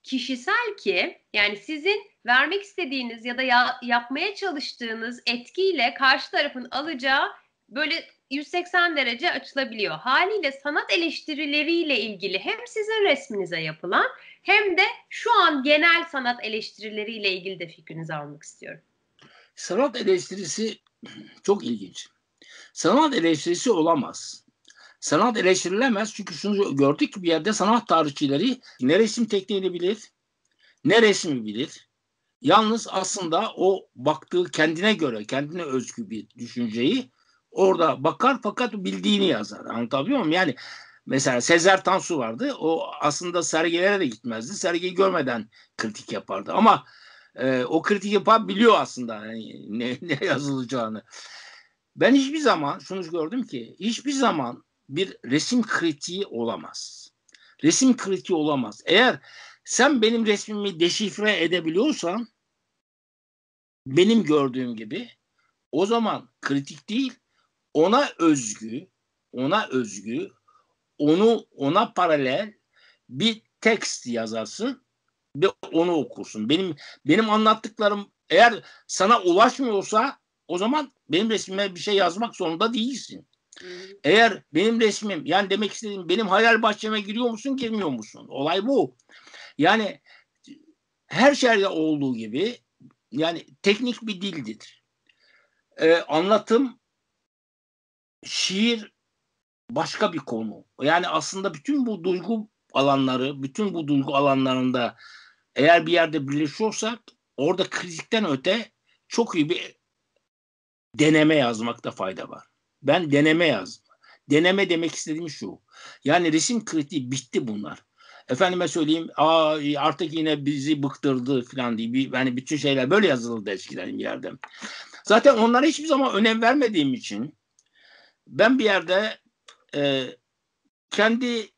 kişisel ki, yani sizin vermek istediğiniz ya da ya, yapmaya çalıştığınız etkiyle karşı tarafın alacağı böyle yüz seksen derece açılabiliyor. Haliyle sanat eleştirileriyle ilgili hem sizin resminize yapılan hem de şu an genel sanat eleştirileriyle ilgili de fikrinizi almak istiyorum. Sanat eleştirisi çok ilginç. Sanat eleştirisi olamaz. Sanat eleştirilemez çünkü şunu gördük ki bir yerde sanat tarihçileri ne resim tekniğini bilir, ne resmi bilir. Yalnız aslında o baktığı kendine göre, kendine özgü bir düşünceyi orada bakar fakat bildiğini yazar. Anlatabiliyor muyum? Yani mesela Sezer Tansu vardı. O aslında sergilere de gitmezdi. Sergiyi görmeden kritik yapardı. Ama e, o kritik yapan biliyor aslında yani ne, ne yazılacağını. Ben hiçbir zaman şunu gördüm ki hiçbir zaman bir resim kritiği olamaz. Resim kritiği olamaz. Eğer sen benim resmimi deşifre edebiliyorsan benim gördüğüm gibi o zaman kritik değil, ona özgü, ona özgü, onu ona paralel bir tekst yazarsın ve onu okursun. Benim benim anlattıklarım eğer sana ulaşmıyorsa o zaman benim resmime bir şey yazmak zorunda değilsin. Hmm. Eğer benim resmim, yani demek istediğim benim hayal bahçeme giriyor musun, girmiyor musun? Olay bu. Yani her şeyde olduğu gibi yani teknik bir dildir. Ee, anlatım, şiir başka bir konu. Yani aslında bütün bu duygu alanları, bütün bu duygu alanlarında eğer bir yerde birleşiyorsak orada kritikten öte çok iyi bir deneme yazmakta fayda var. Ben deneme yazdım. Deneme demek istediğim şu. Yani resim kritiği bitti bunlar. Efendime söyleyeyim, aa, artık yine bizi bıktırdı falan diye. Bir, yani bütün şeyler böyle yazılırdı eskiden bir yerde. Zaten onlara hiçbir zaman önem vermediğim için ben bir yerde e, kendi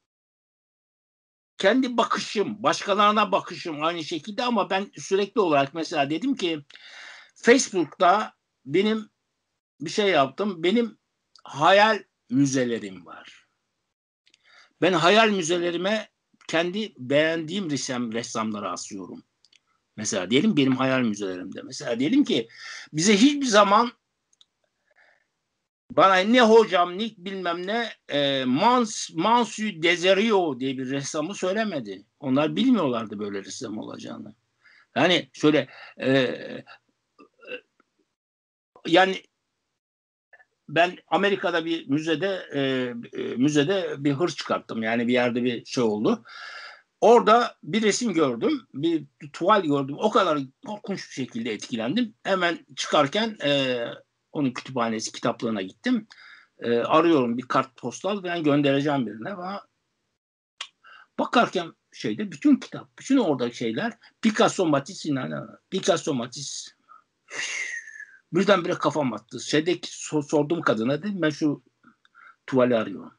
kendi bakışım, başkalarına bakışım aynı şekilde ama ben sürekli olarak mesela dedim ki Facebook'ta benim bir şey yaptım. Benim hayal müzelerim var. Ben hayal müzelerime kendi beğendiğim resim ressamları asıyorum. Mesela diyelim benim hayal müzelerimde. Mesela diyelim ki bize hiçbir zaman bana ne hocam ne bilmem ne e, Mans, Mansu Deserio diye bir ressamı söylemedi. Onlar bilmiyorlardı böyle ressam olacağını. Yani şöyle e, yani ben Amerika'da bir müzede e, e, müzede bir hırs çıkarttım. Yani bir yerde bir şey oldu. Orada bir resim gördüm. Bir tuval gördüm. O kadar korkunç bir şekilde etkilendim. Hemen çıkarken e, onun kütüphanesi, kitaplığına gittim. E, arıyorum bir kart postal. Ben göndereceğim birine. Ama bakarken şeyde bütün kitap, bütün oradaki şeyler Picasso, Matisse, Picasso, Matisse. Birdenbire kafam attı. Şeydeki sordum kadına, dedim ben şu tuvali arıyorum.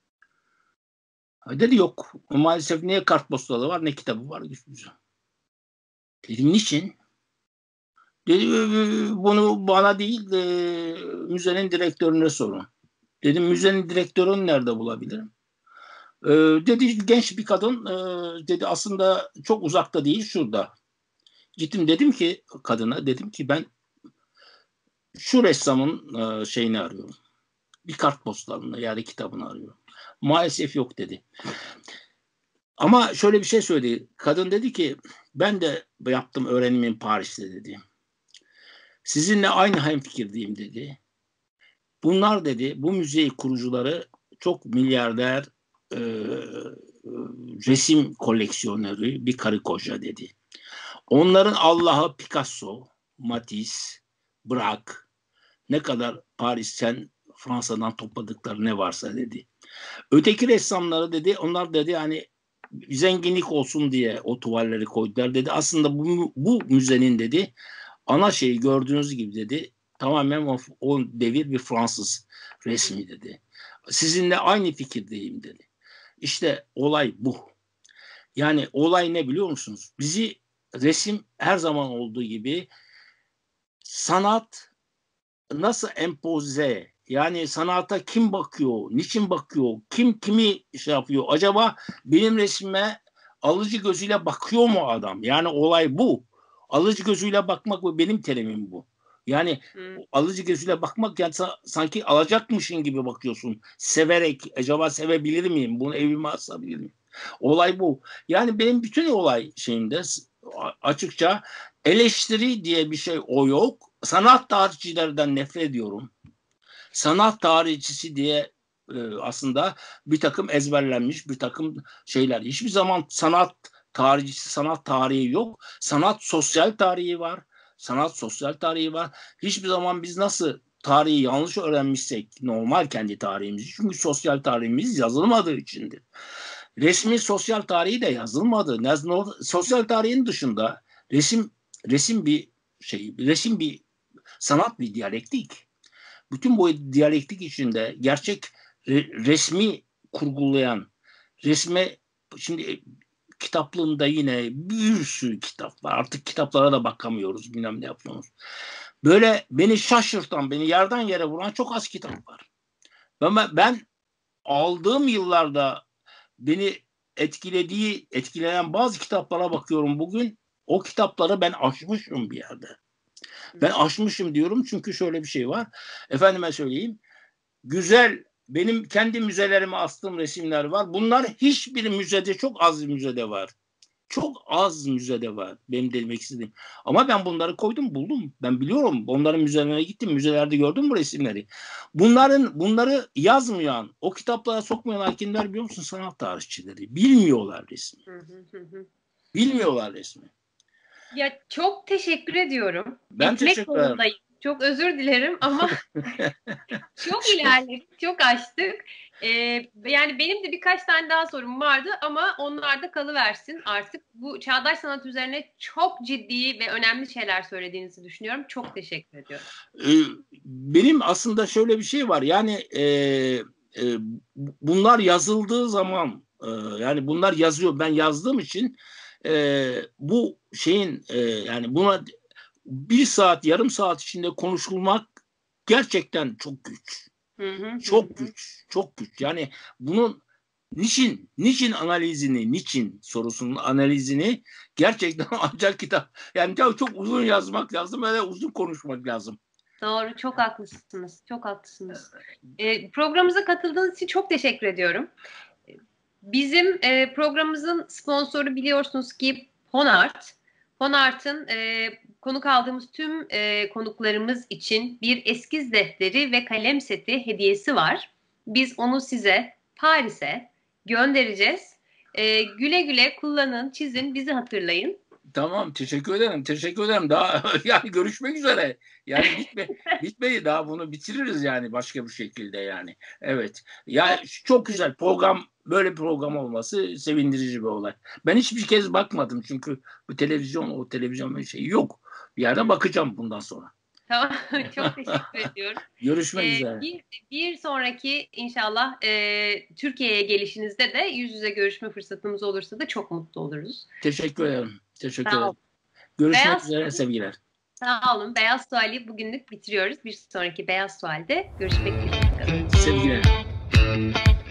Dedi yok. Maalesef ne kartpostalı var ne kitabı var. Dedim niçin? Dedi bunu bana değil de müzenin direktörüne sorun. Dedim müzenin direktörünü nerede bulabilirim? Ee, dedi genç bir kadın e, dedi aslında çok uzakta değil şurada. Gittim dedim ki kadına dedim ki ben şu ressamın e, şeyini arıyorum. Bir kartpostalını yani kitabını arıyorum. Maalesef yok dedi. Ama şöyle bir şey söyledi. Kadın dedi ki ben de yaptım öğrenimim Paris'te dedi. Sizinle aynı hemfikirdeyim dedi. Bunlar dedi bu müzeyi kurucuları çok milyarder e, resim koleksiyoneri bir karı koca dedi. Onların Allah'ı Picasso, Matisse, Braque, ne kadar Paris'ten Fransa'dan topladıkları ne varsa dedi. Öteki ressamları dedi onlar dedi hani zenginlik olsun diye o tuvalleri koydular dedi. Aslında bu, bu müzenin dedi ana şeyi gördüğünüz gibi dedi tamamen o, o devir bir Fransız resmi dedi. Sizinle aynı fikirdeyim dedi. İşte olay bu. Yani olay ne biliyor musunuz? Bizi resim her zaman olduğu gibi sanat nasıl empoze, yani sanata kim bakıyor, niçin bakıyor, kim kimi şey yapıyor? Acaba benim resmime alıcı gözüyle bakıyor mu adam? Yani olay bu. Alıcı gözüyle bakmak bu, benim terimim bu. Yani Hı. alıcı gözüyle bakmak, yani sanki alacakmışın gibi bakıyorsun. Severek, acaba sevebilir miyim? Bunu evime asabilir miyim? Olay bu. Yani benim bütün olay şeyinde açıkça eleştiri diye bir şey o yok. Sanat tarihçilerden nefret ediyorum. Sanat tarihçisi diye e, aslında bir takım ezberlenmiş bir takım şeyler. Hiçbir zaman sanat tarihçisi, sanat tarihi yok. Sanat sosyal tarihi var. Sanat sosyal tarihi var. Hiçbir zaman biz nasıl tarihi yanlış öğrenmişsek, normal kendi tarihimizi, çünkü sosyal tarihimiz yazılmadığı içindir. Resmi sosyal tarihi de yazılmadı. Sosyal tarihin dışında resim resim bir şey, resim bir sanat, bir diyalektik. Bütün bu diyalektik içinde gerçek re, resmi kurgulayan, resme, şimdi kitaplığımda yine bir sürü kitap var. Artık kitaplara da bakamıyoruz, bilmem ne yapıyoruz. Böyle beni şaşırtan, beni yerden yere vuran çok az kitap var. Ben, ben aldığım yıllarda beni etkilediği, etkileyen bazı kitaplara bakıyorum bugün. O kitapları ben aşmışım bir yerde. Ben aşmışım diyorum çünkü şöyle bir şey var. Efendime söyleyeyim. Güzel, benim kendi müzelerime astığım resimler var. Bunlar hiçbir müzede, çok az müzede var. Çok az müzede var benim demek istediğim. Ama ben bunları koydum, buldum. Ben biliyorum. Onların müzelerine gittim. Müzelerde gördüm bu resimleri. Bunların bunları yazmayan, o kitaplara sokmayan kimler biliyor musun? Sanat tarihçileri. Bilmiyorlar resmi. Bilmiyorlar resmi. Ya çok teşekkür ediyorum. Ben Gitmek teşekkür ederim. zorundayım. Çok özür dilerim ama çok ilerledik, çok açtık. Ee, yani benim de birkaç tane daha sorum vardı ama onlar da kalıversin artık. Bu çağdaş sanat üzerine çok ciddi ve önemli şeyler söylediğinizi düşünüyorum. Çok teşekkür ediyorum. Benim aslında şöyle bir şey var. Yani e, e, bunlar yazıldığı zaman, e, yani bunlar yazıyor. Ben yazdığım için e, bu şeyin e, yani buna bir saat, yarım saat içinde konuşulmak gerçekten çok güç. Hı hı, çok hı. güç. Çok güç. Yani bunun niçin, niçin analizini, niçin sorusunun analizini gerçekten ancak kitap. Yani çok, çok uzun yazmak lazım, böyle uzun konuşmak lazım. Doğru, çok haklısınız. Çok haklısınız. E, programımıza katıldığınız için çok teşekkür ediyorum. Bizim e, programımızın sponsoru biliyorsunuz ki Honart. Honart'ın e, konuk aldığımız tüm e, konuklarımız için bir eskiz defteri ve kalem seti hediyesi var. Biz onu size Paris'e göndereceğiz. E, güle güle kullanın, çizin, bizi hatırlayın. Tamam, teşekkür ederim. Teşekkür ederim. Daha yani görüşmek üzere. Yani bitme, bitmeyi daha bunu bitiririz yani başka bir şekilde yani. Evet. Ya yani çok güzel program, böyle program olması sevindirici bir olay. Ben hiçbir kez bakmadım çünkü bu televizyon, o televizyon bir şey yok. Bir yerde bakacağım bundan sonra. Tamam. Çok teşekkür ediyorum. Görüşmek ee, üzere. Bir, bir sonraki inşallah e, Türkiye'ye gelişinizde de yüz yüze görüşme fırsatımız olursa da çok mutlu oluruz. Teşekkür ederim. Teşekkür Sağ ederim. olun. Görüşmek Beyaz, üzere, sevgiler. Sağ olun. Beyaz Sual'i bugünlük bitiriyoruz. Bir sonraki Beyaz Sual'de görüşmek üzere. Sevgiler.